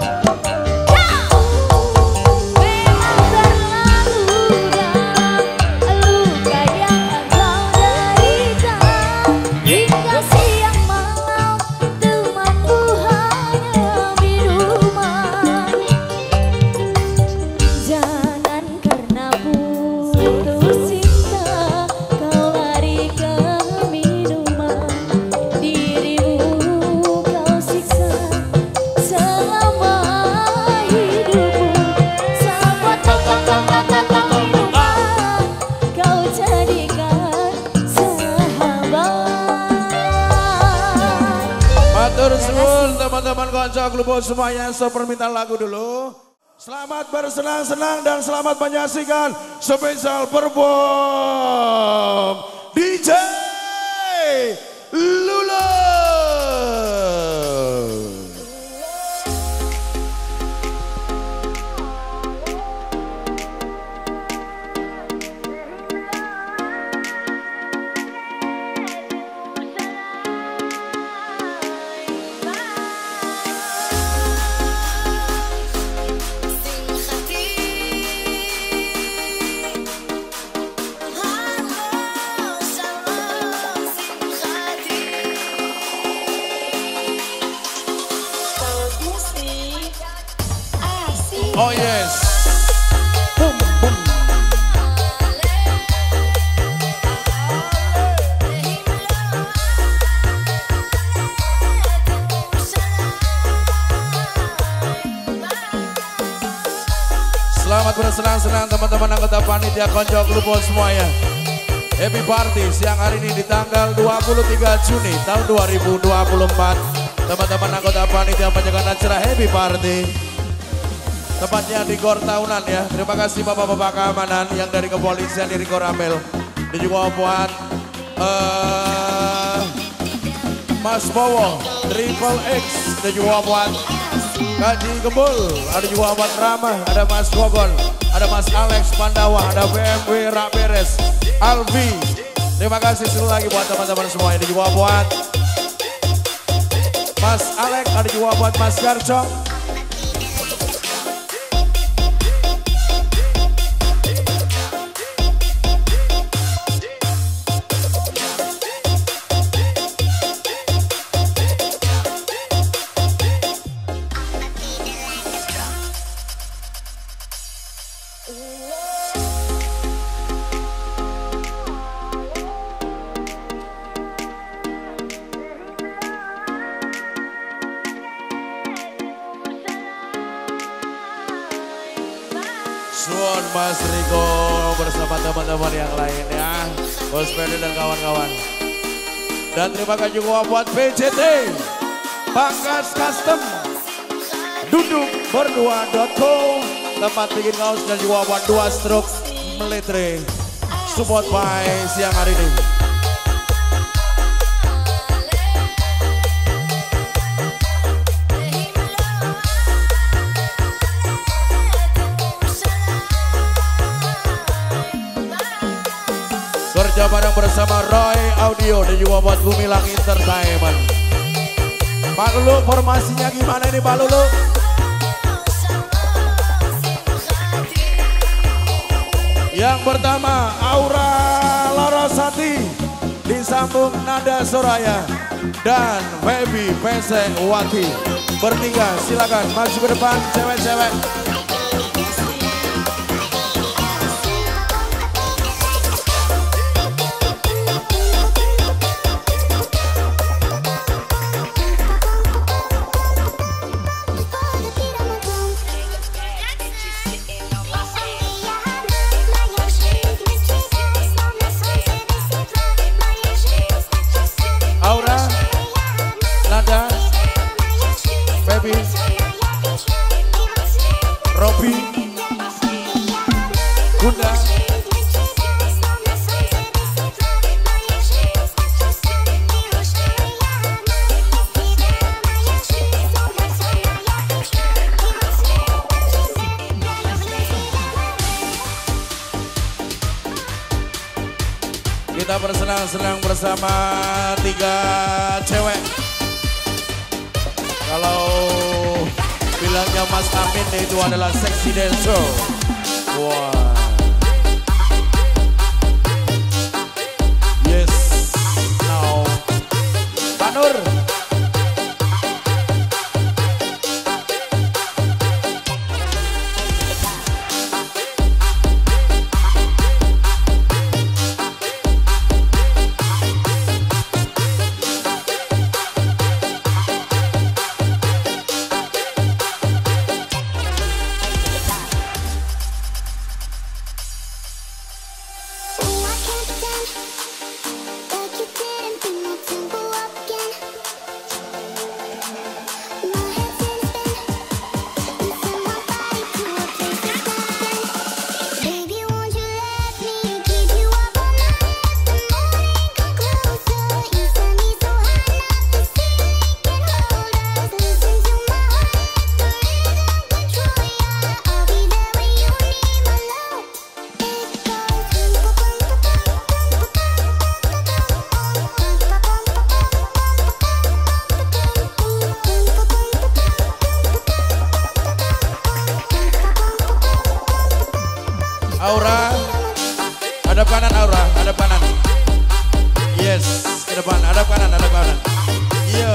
Teman-teman konco klubo semuanya, sepermintaan lagu dulu. Selamat bersenang-senang dan selamat menyaksikan spesial perform DJ Lula. Oh yes. Boom, boom. Selamat bersenang-senang teman-teman anggota panitia konco klubo semuanya. Happy party siang hari ini di tanggal 23 Juni tahun 2024. Teman-teman anggota panitia menjalankan acara happy party. Tepatnya di Gor Tahunan ya. Terima kasih bapak-bapak keamanan yang dari kepolisian dari Koramel. Dan juga buat Mas Bowo, Triple X. Dan juga buat Kaji Gembul. Ada juga buat Rama, ada Mas Gogon, ada Mas Alex Pandawa, ada BMW Raberes, Alvi. Terima kasih sekali lagi buat teman-teman semua. Ada juga buat Mas Alex, ada juga buat Mas Garcong. Suwon Mas Riko bersama teman-teman yang lainnya, Bos Ferdi dan kawan-kawan. Dan terima kasih juga buat PJT, Pangkas Custom, Duduk Berdua.co, tempat bikin kaos dan juga buat Dua Stroke Meletre, support by siang hari ini. Kerja bareng bersama Roy Audio dan juga buat Gumilang Entertainment. Pak Lulu, formasinya gimana ini Pak Lulu? Yang pertama Aura Larasati, disambung Nada Soraya dan Baby PC Wati. Bertiga silakan maju ke depan cewek-cewek. Robi, Bunda, kita bersenang-senang bersama tiga cewek. Kalau bilangnya Mas Amin itu adalah sexy dancer. Wah. Yes. Now. Pak Nur. Aura, ada kanan Aura, ada kanan. Yes, ke depan, ada kanan, ada kanan. Iya.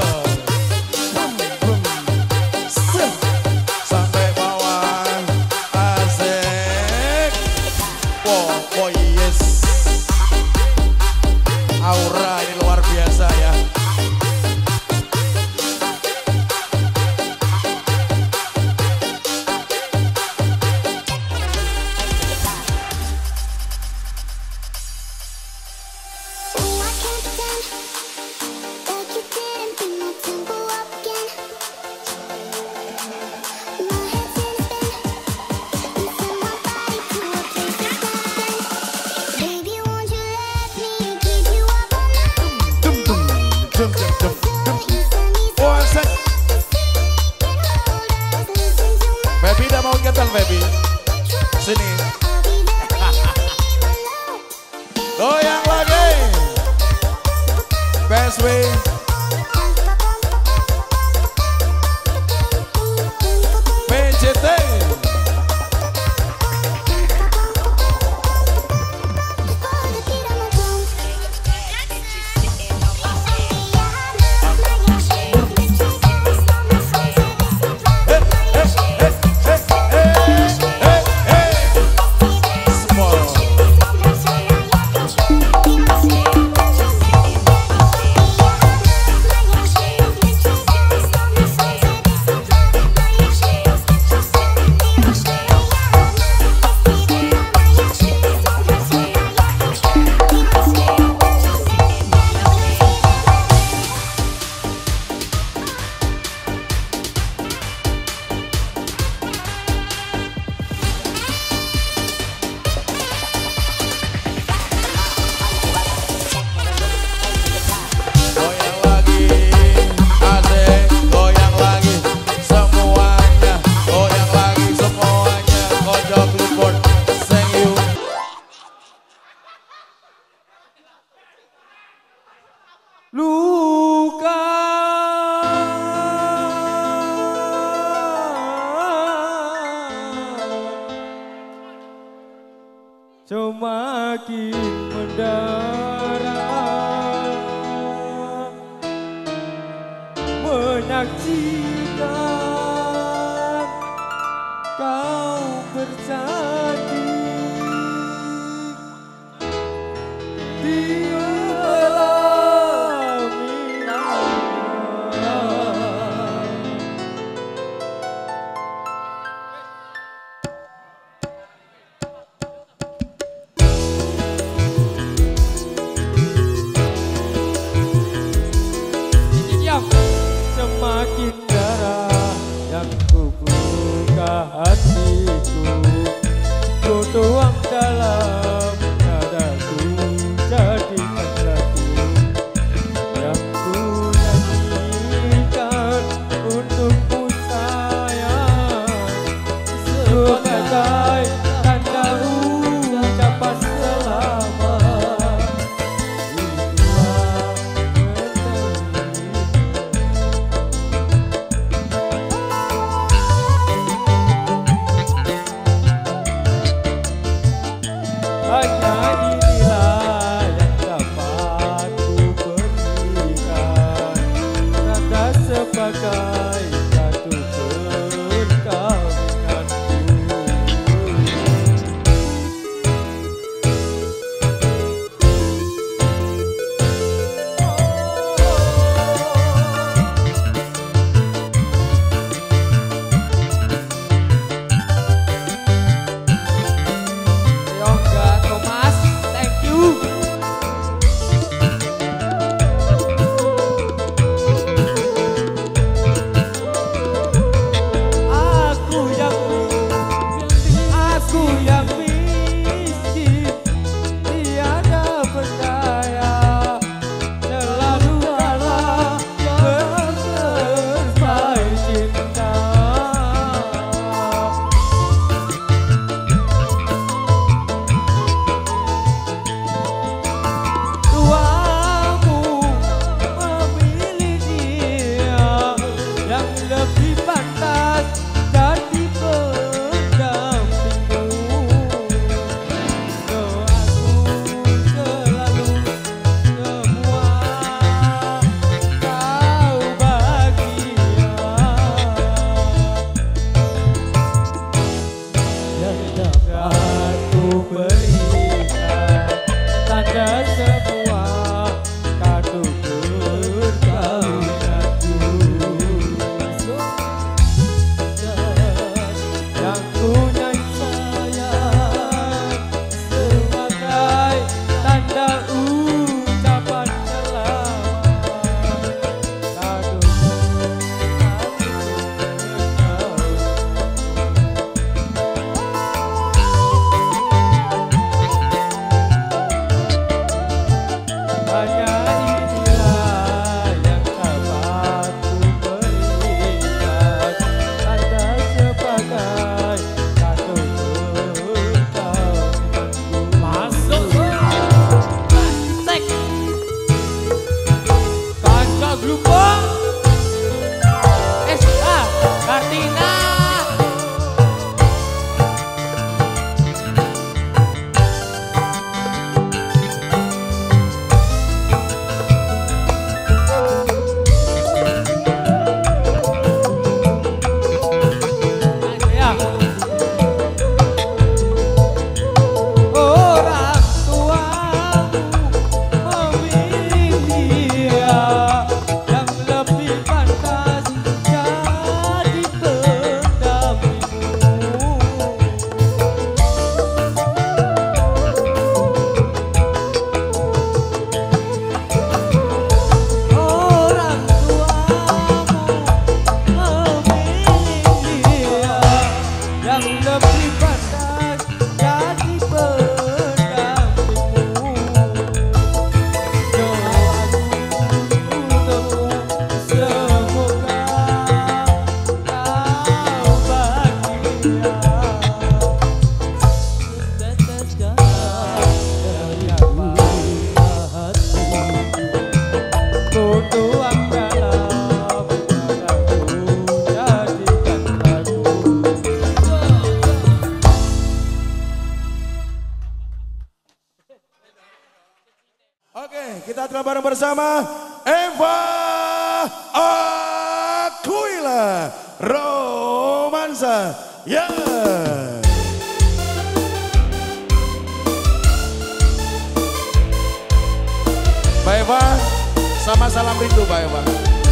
Sampai bawah, asik. Oh yes. Aura ini luar biasa ya. Baby udah mau iketan baby. Sini. Goyang lagi. Best way. PJT. Luka semakin mendarat, menyaksikan kau bercantik di semakin darah yang ku buka hatiku. bareng bersama Eva Aquila Romansa. Ya. Mbak Eva, sama salam rindu Mbak Eva.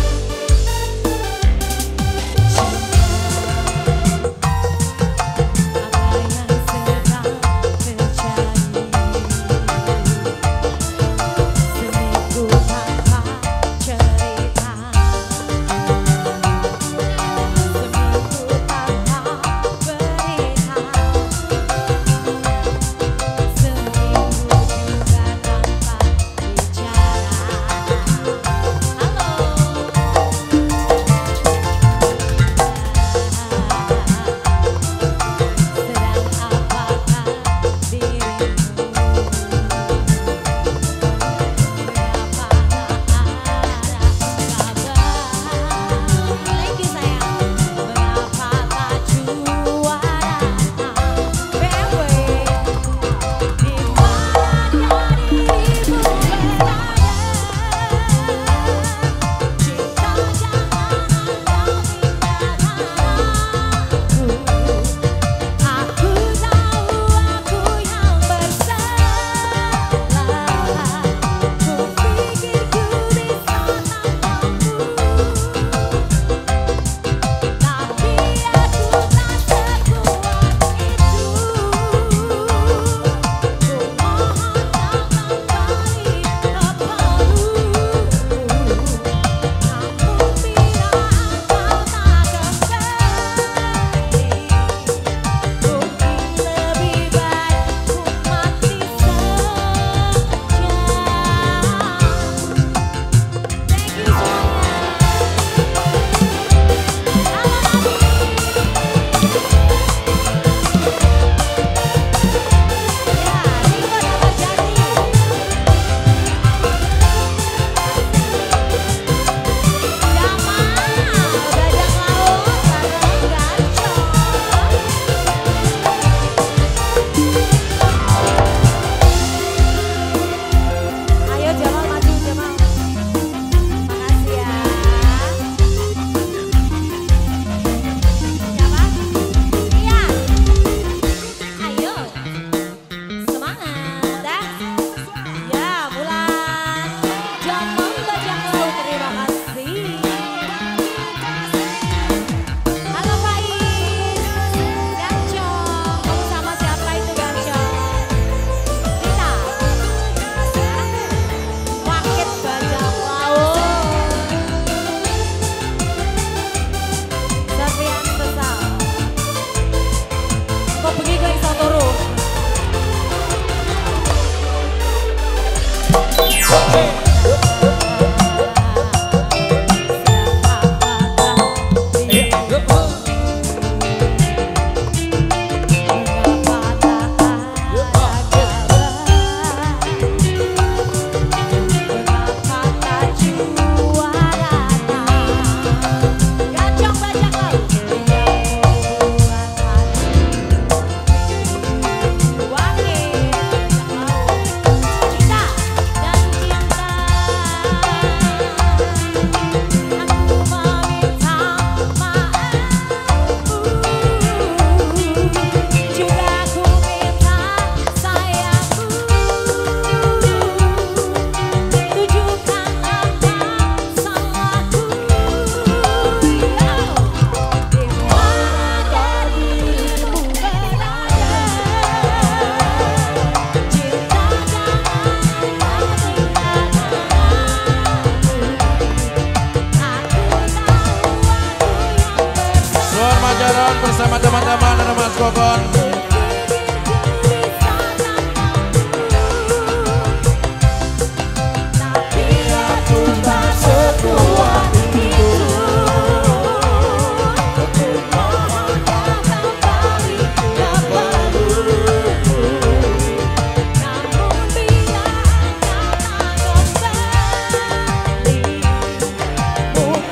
Bersama teman-teman dan Mas Kokon.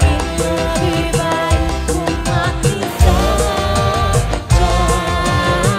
Lebih baik ku mati saja.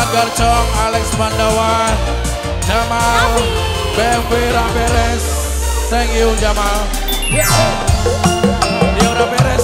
Garcong, Alex Pandawa, Jamal, BMW Ramberes. Thank you Jamal. Dia udah beres.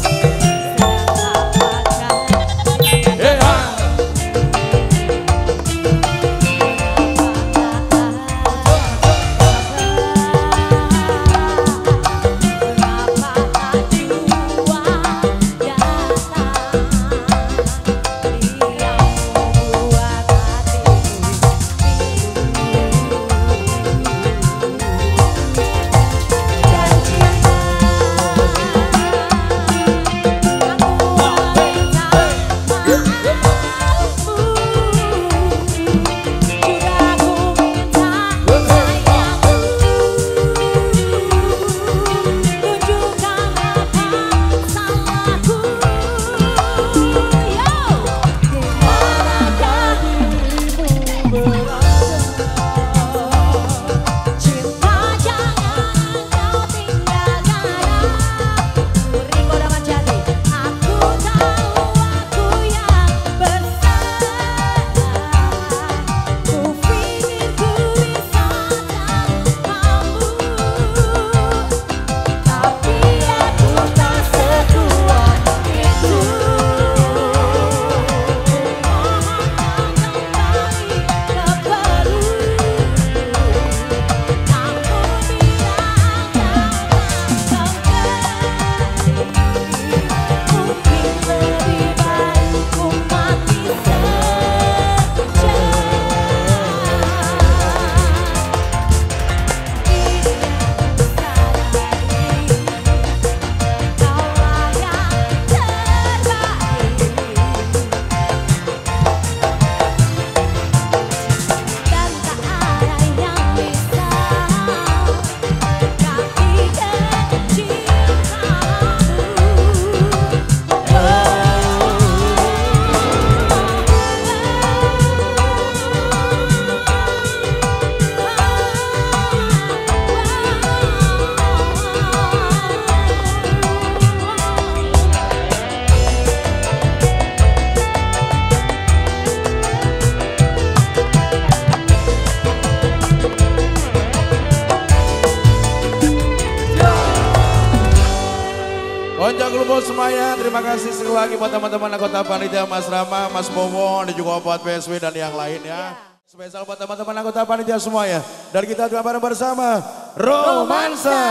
Konjak Lubos semuanya, terima kasih sekali lagi buat teman-teman anggota panitia Mas Rama, Mas Bowo, dan juga buat PSW dan yang lainnya. Spesial buat teman-teman anggota panitia semuanya. Dan kita juga bareng bersama Romansa.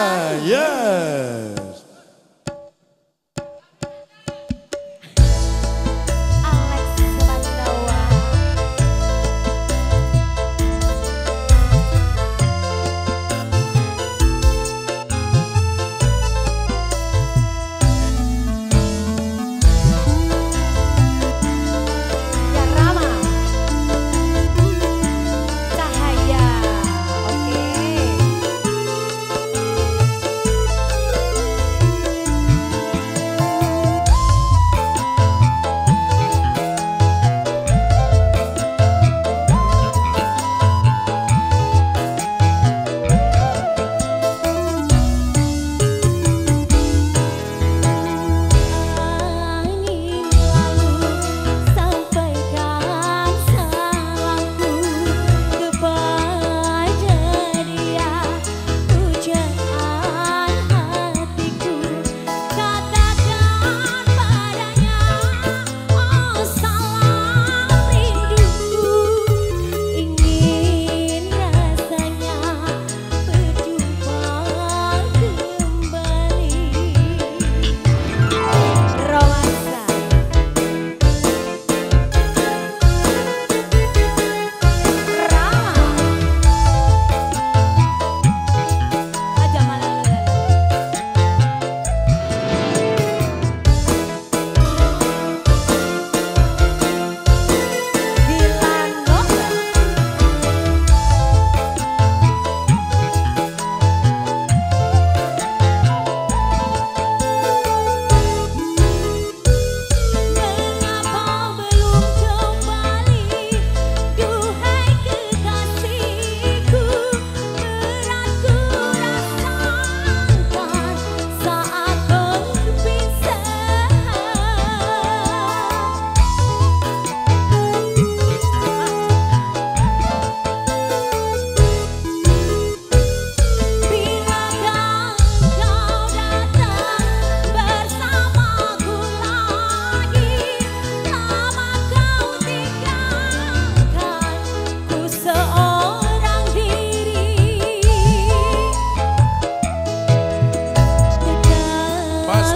Yes. Cahaya, oke.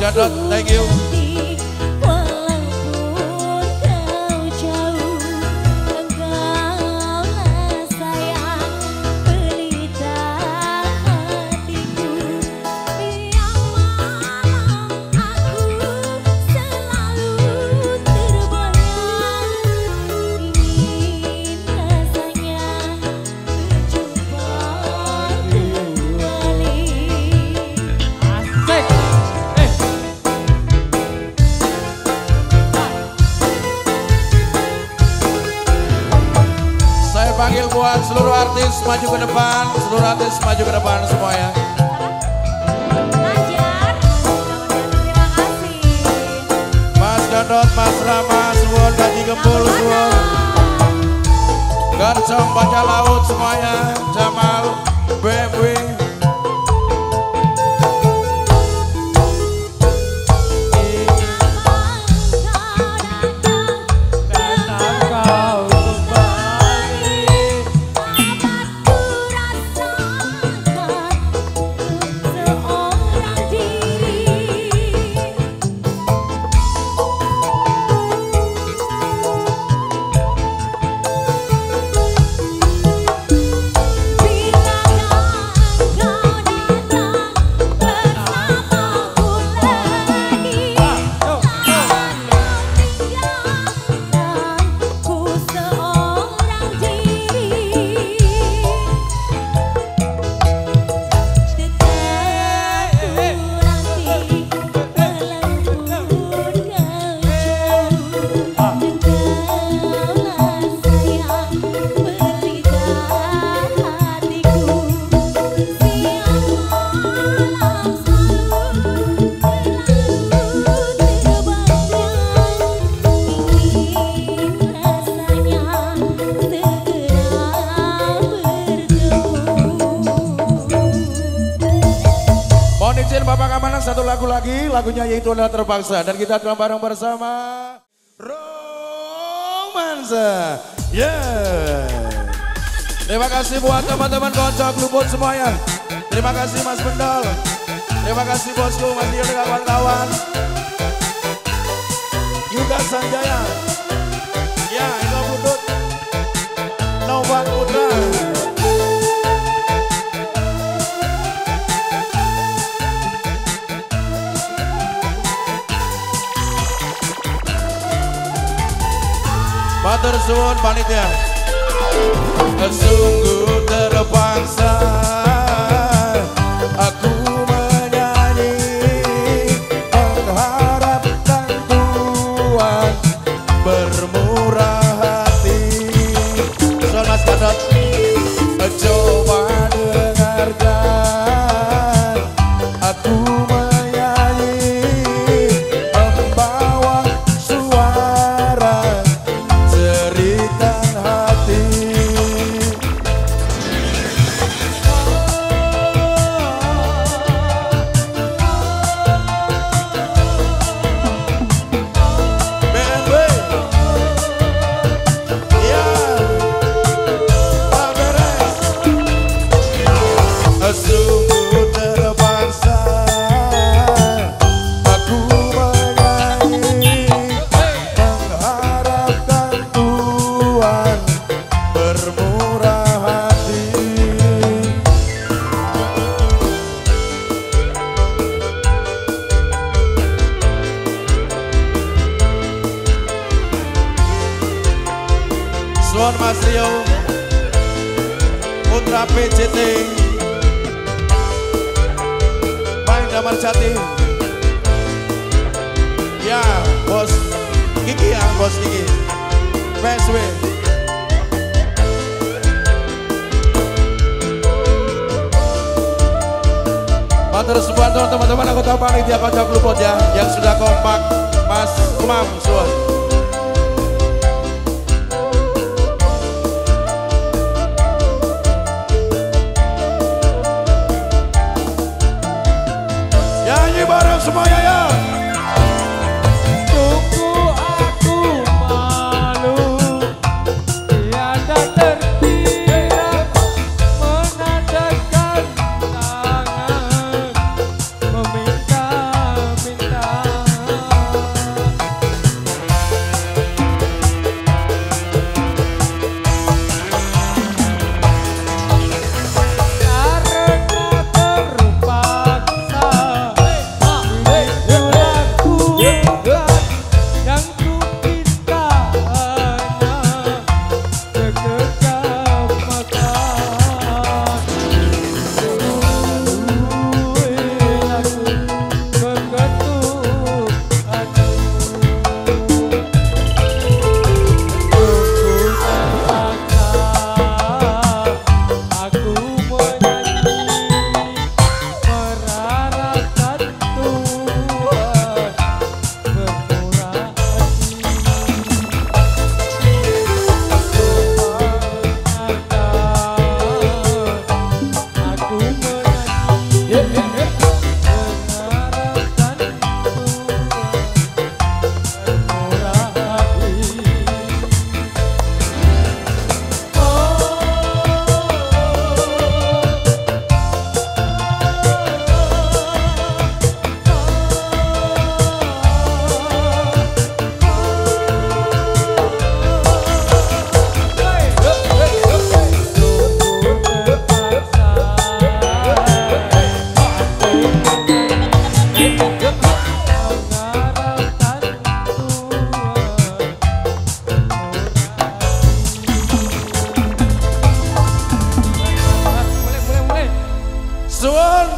Gadot, thank you. Walaupun kau jauh, engkaulah sayang pelita hatiku. Yang malam aku selalu terbayang, ingin rasanya berjumpa kembali. Asik. Saya panggil buat seluruh artis maju ke depan, seluruh artis maju ke depan semuanya. Lanjar. Terima kasih. Mas Gadot, Mas Rama, suwun Gaji Gembul, suwun. Garcong Baca Laut semuanya, Jamal, BMW. Kau kembali. Ku rasakan seorang diri. Izin Bapak Kamanan satu lagu lagi, lagunya yaitu adalah Terpaksa. Dan kita telah bareng bersama Romansa. Yeah. Terima kasih buat teman-teman kocok luput semuanya. Terima kasih Mas Bendol. Terima kasih bosku, Mas Dio dan kawan-kawan. Juga Sanjaya. Ya, itu Budut. Nova Putra. Matur suwun panitia. Sungguh terpaksa aku menyanyi mengharapkan Tuhan bermurah hati. Soal Mas Gadot, coba dengarkan aku menyanyi membawa suara jeritan hati. BMW, ya, Pak Beres. Sungguh terpaksa aku menyanyi mengharapkan Tuhan bermurah hati. Suwun Mas Rio Putra PJT Main Damar Jati. Ya bos Kiki, ya bos Kiki PSW. Matur suwun teman-teman anggota panitia kocok luput ya, yang sudah kompak. Mas Umam suwun. Nyanyi bareng semuanya ya. Sungguh aku malu, tiada terkira menadakan tangan meminta-minta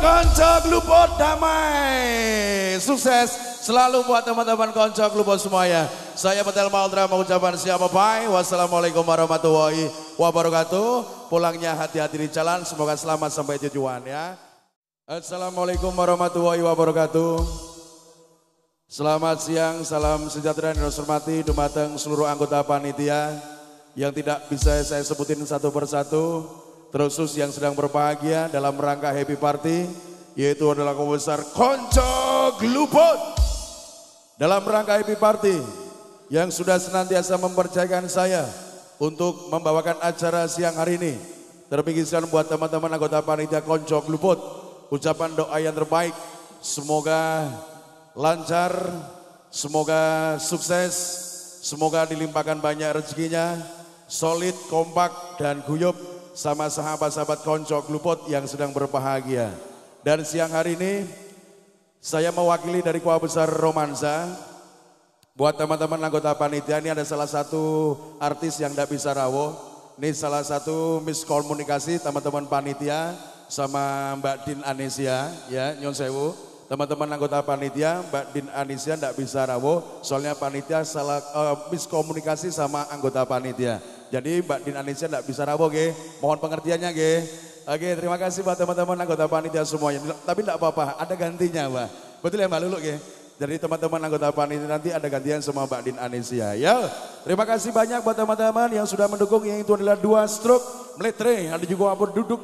konco glupot damai. Sukses selalu buat teman-teman konco glupot semuanya. Saya Betel Maldra mengucapkan siapa bye. Wassalamualaikum warahmatullahi wabarakatuh. Pulangnya hati-hati di jalan. Semoga selamat sampai tujuan ya. Assalamualaikum warahmatullahi wabarakatuh. Selamat siang, salam sejahtera dan hormati dumateng seluruh anggota panitia yang tidak bisa saya sebutin satu persatu, terkhusus yang sedang berbahagia dalam rangka happy party, yaitu adalah keluarga besar Konco Glupot. Dalam rangka happy party yang sudah senantiasa mempercayakan saya untuk membawakan acara siang hari ini, terpikirkan buat teman-teman anggota panitia Konco Glupot, ucapan doa yang terbaik, semoga lancar, semoga sukses, semoga dilimpahkan banyak rezekinya, solid, kompak, dan guyup sama sahabat-sahabat Konco Glupot yang sedang berbahagia. Dan siang hari ini saya mewakili dari Keluarga Besar Romansa. Buat teman-teman anggota panitia, ini ada salah satu artis yang tidak bisa rawuh. Ini salah satu miskomunikasi teman-teman panitia sama Mbak Din Anesia, ya, nyon sewu. Teman-teman anggota panitia, Mbak Din Anesia tidak bisa rawuh, soalnya panitia salah miskomunikasi sama anggota panitia. Jadi Mbak Din Anesia tidak bisa rawuh, mohon pengertiannya, Oke, terima kasih buat teman-teman anggota panitia semuanya. Tapi tidak apa-apa, ada gantinya, Mbak. Betul ya Mbak Lulu, Jadi teman-teman anggota panitia nanti ada gantian sama Mbak Din Anesia. Ya, terima kasih banyak buat teman-teman yang sudah mendukung, yang itu adalah 2 stroke meletre, ada juga duduk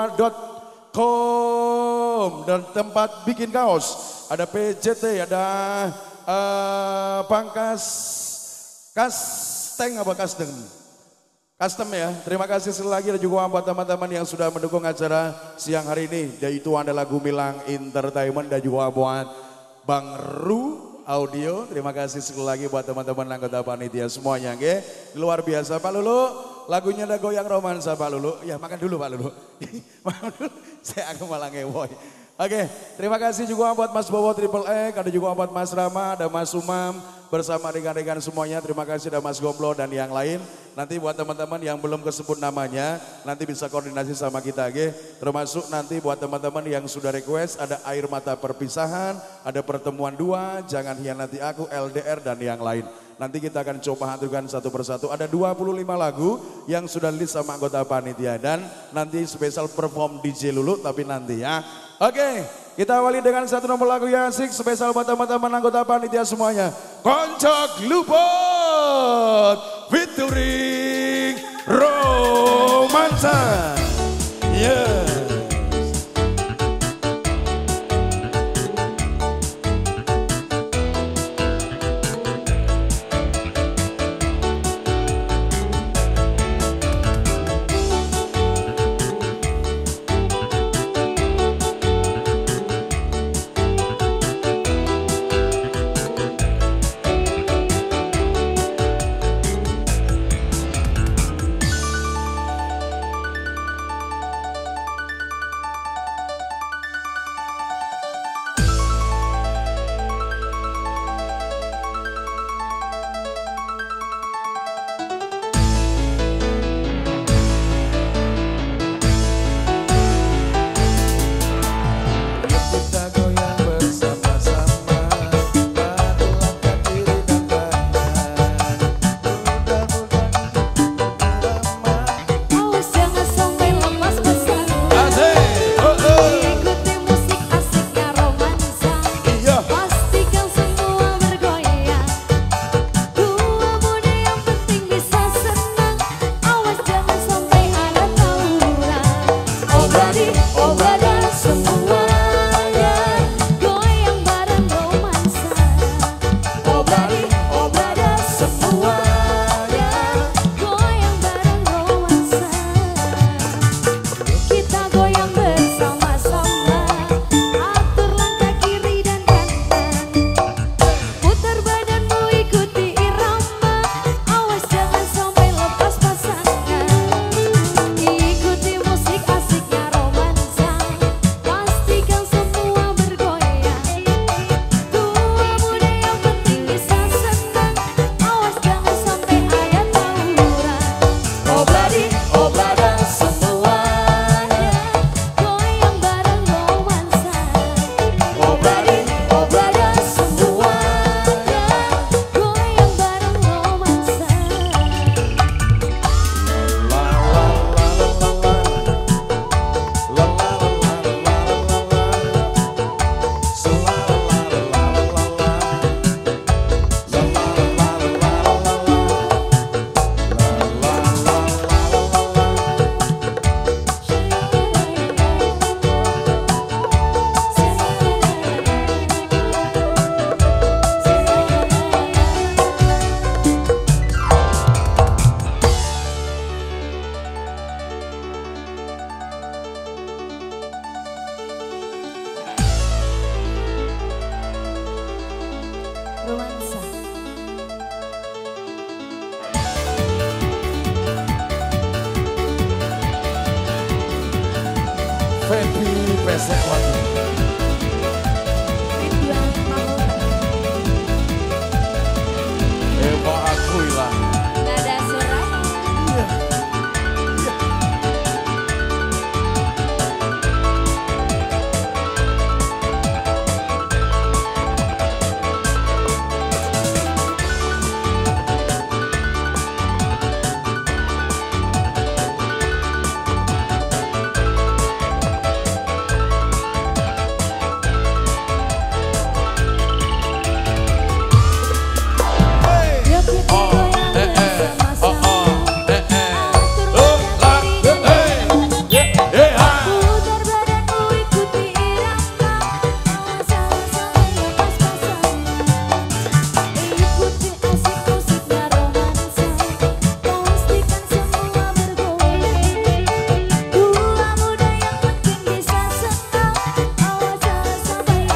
berdua.com dan tempat bikin kaos. Ada PJT, ada Pangkas Kasteng apa Kasteng? Custom ya. Terima kasih sekali lagi dan juga buat teman-teman yang sudah mendukung acara siang hari ini. Yaitu adalah Gumilang Entertainment dan juga buat Bang Ru Audio. Terima kasih sekali lagi buat teman-teman anggota panitia semuanya, luar biasa. Pak Lulu, lagunya ada goyang romansa Pak Lulu. Ya makan dulu Pak Lulu. Makan dulu. Saya akan malah ngewoy. Oke, terima kasih juga buat Mas Bowo Triple X, ada juga buat Mas Rama, ada Mas Umam, bersama rekan-rekan semuanya. Terima kasih ada Mas Gomblo dan yang lain. Nanti buat teman-teman yang belum kesebut namanya, nanti bisa koordinasi sama kita, termasuk nanti buat teman-teman yang sudah request, ada Air Mata Perpisahan, ada Pertemuan 2, Jangan Hianati Aku, LDR dan yang lain. Nanti kita akan coba haturkan satu persatu. Ada 25 lagu yang sudah list sama anggota panitia. Dan nanti spesial perform DJ Lulu tapi nanti ya. Oke, kita awali dengan satu nomor lagu yang asik. Spesial buat teman-teman anggota panitia semuanya. Konco Glupot featuring Romansa. Yeah. Febi pesek lagi. Ridwan Mahmud. Eva akui lah. Nada Soraya. Yuk kita goyang bersama-sama. Putar badanmu ikuti irama. Awas sama-sama ya pas-pasan. Ikuti asik musiknya romansa. Pastikan semua bergoyang. Dua muda yang penting bisa senang. Awas sama-sama ya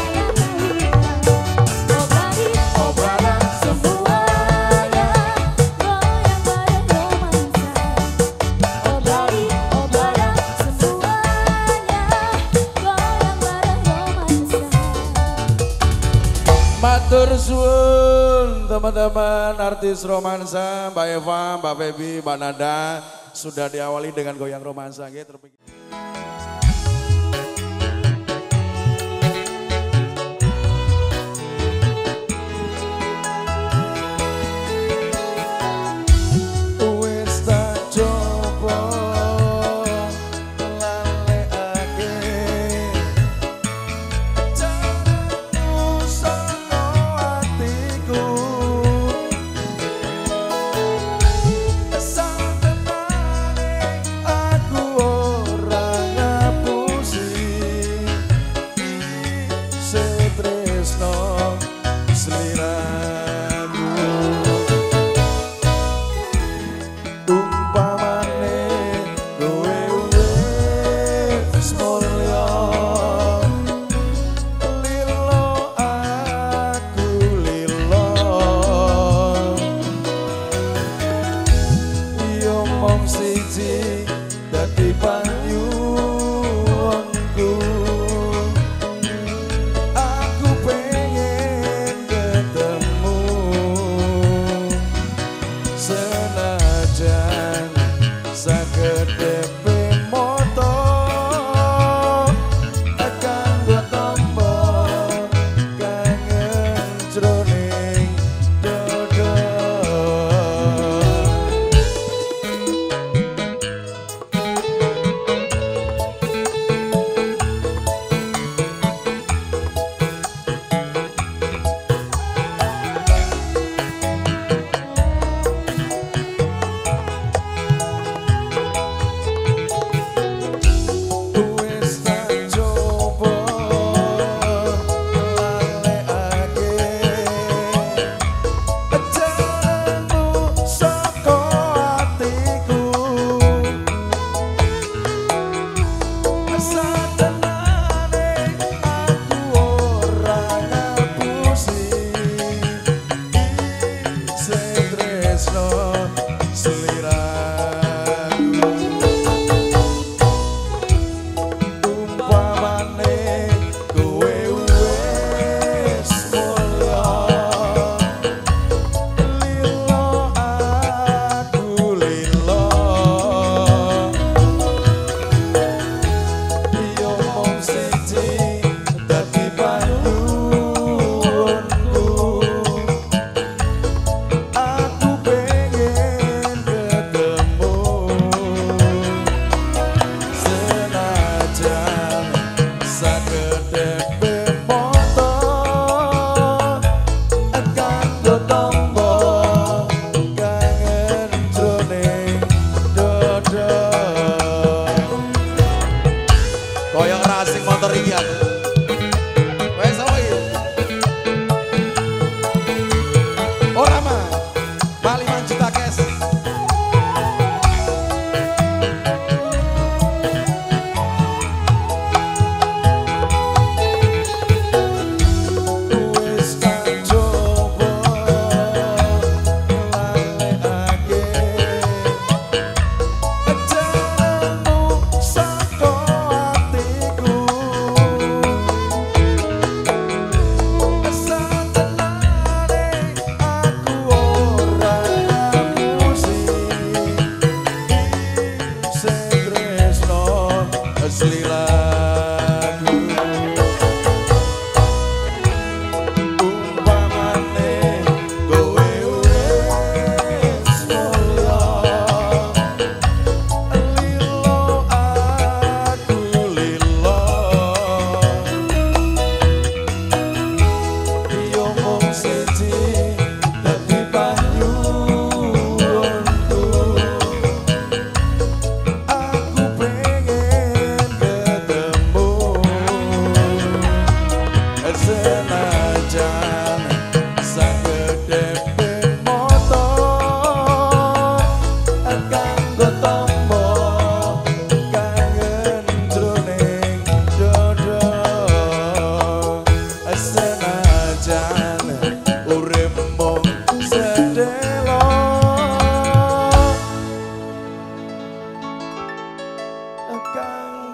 obari, obara semuanya. Goyang bareng romansa. Obari, obara semuanya. Goyang bareng romansa. Matur suwun teman-teman artis romansa, Mbak Eva, Mbak Febi, Mbak Nada sudah diawali dengan goyang romansa. Nggih, terpikir. Wis tak coba lalekake caramu saka atiku. Satenane aku ora ngapusi setresno sliramu. Umpamane kowe wis mulya, lilo aku lilo. Yo mong siji dadi panyuwunku. Aku pengen ketemu senajan sakedepe moto akan gua tombo kangen jroning dodo. Wis tak coba lalekake caramu saka atiku. Satenane aku ora ngapusi setresno sliramu. Umpamane kowe wis mulya, lilo aku lilo. Yo mong siji dadi panyuwunku. Aku pengen ketemu senajan sakedepe moto akan go tombo kangen jroning dodo. Koyok rasing motor iki aku. Wes apa iki? Ora mah. 5 juta cash. Wis tak coba lalekake caramu saka atiku.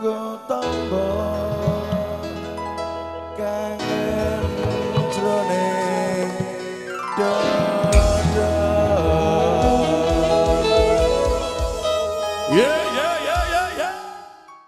nganggo tombol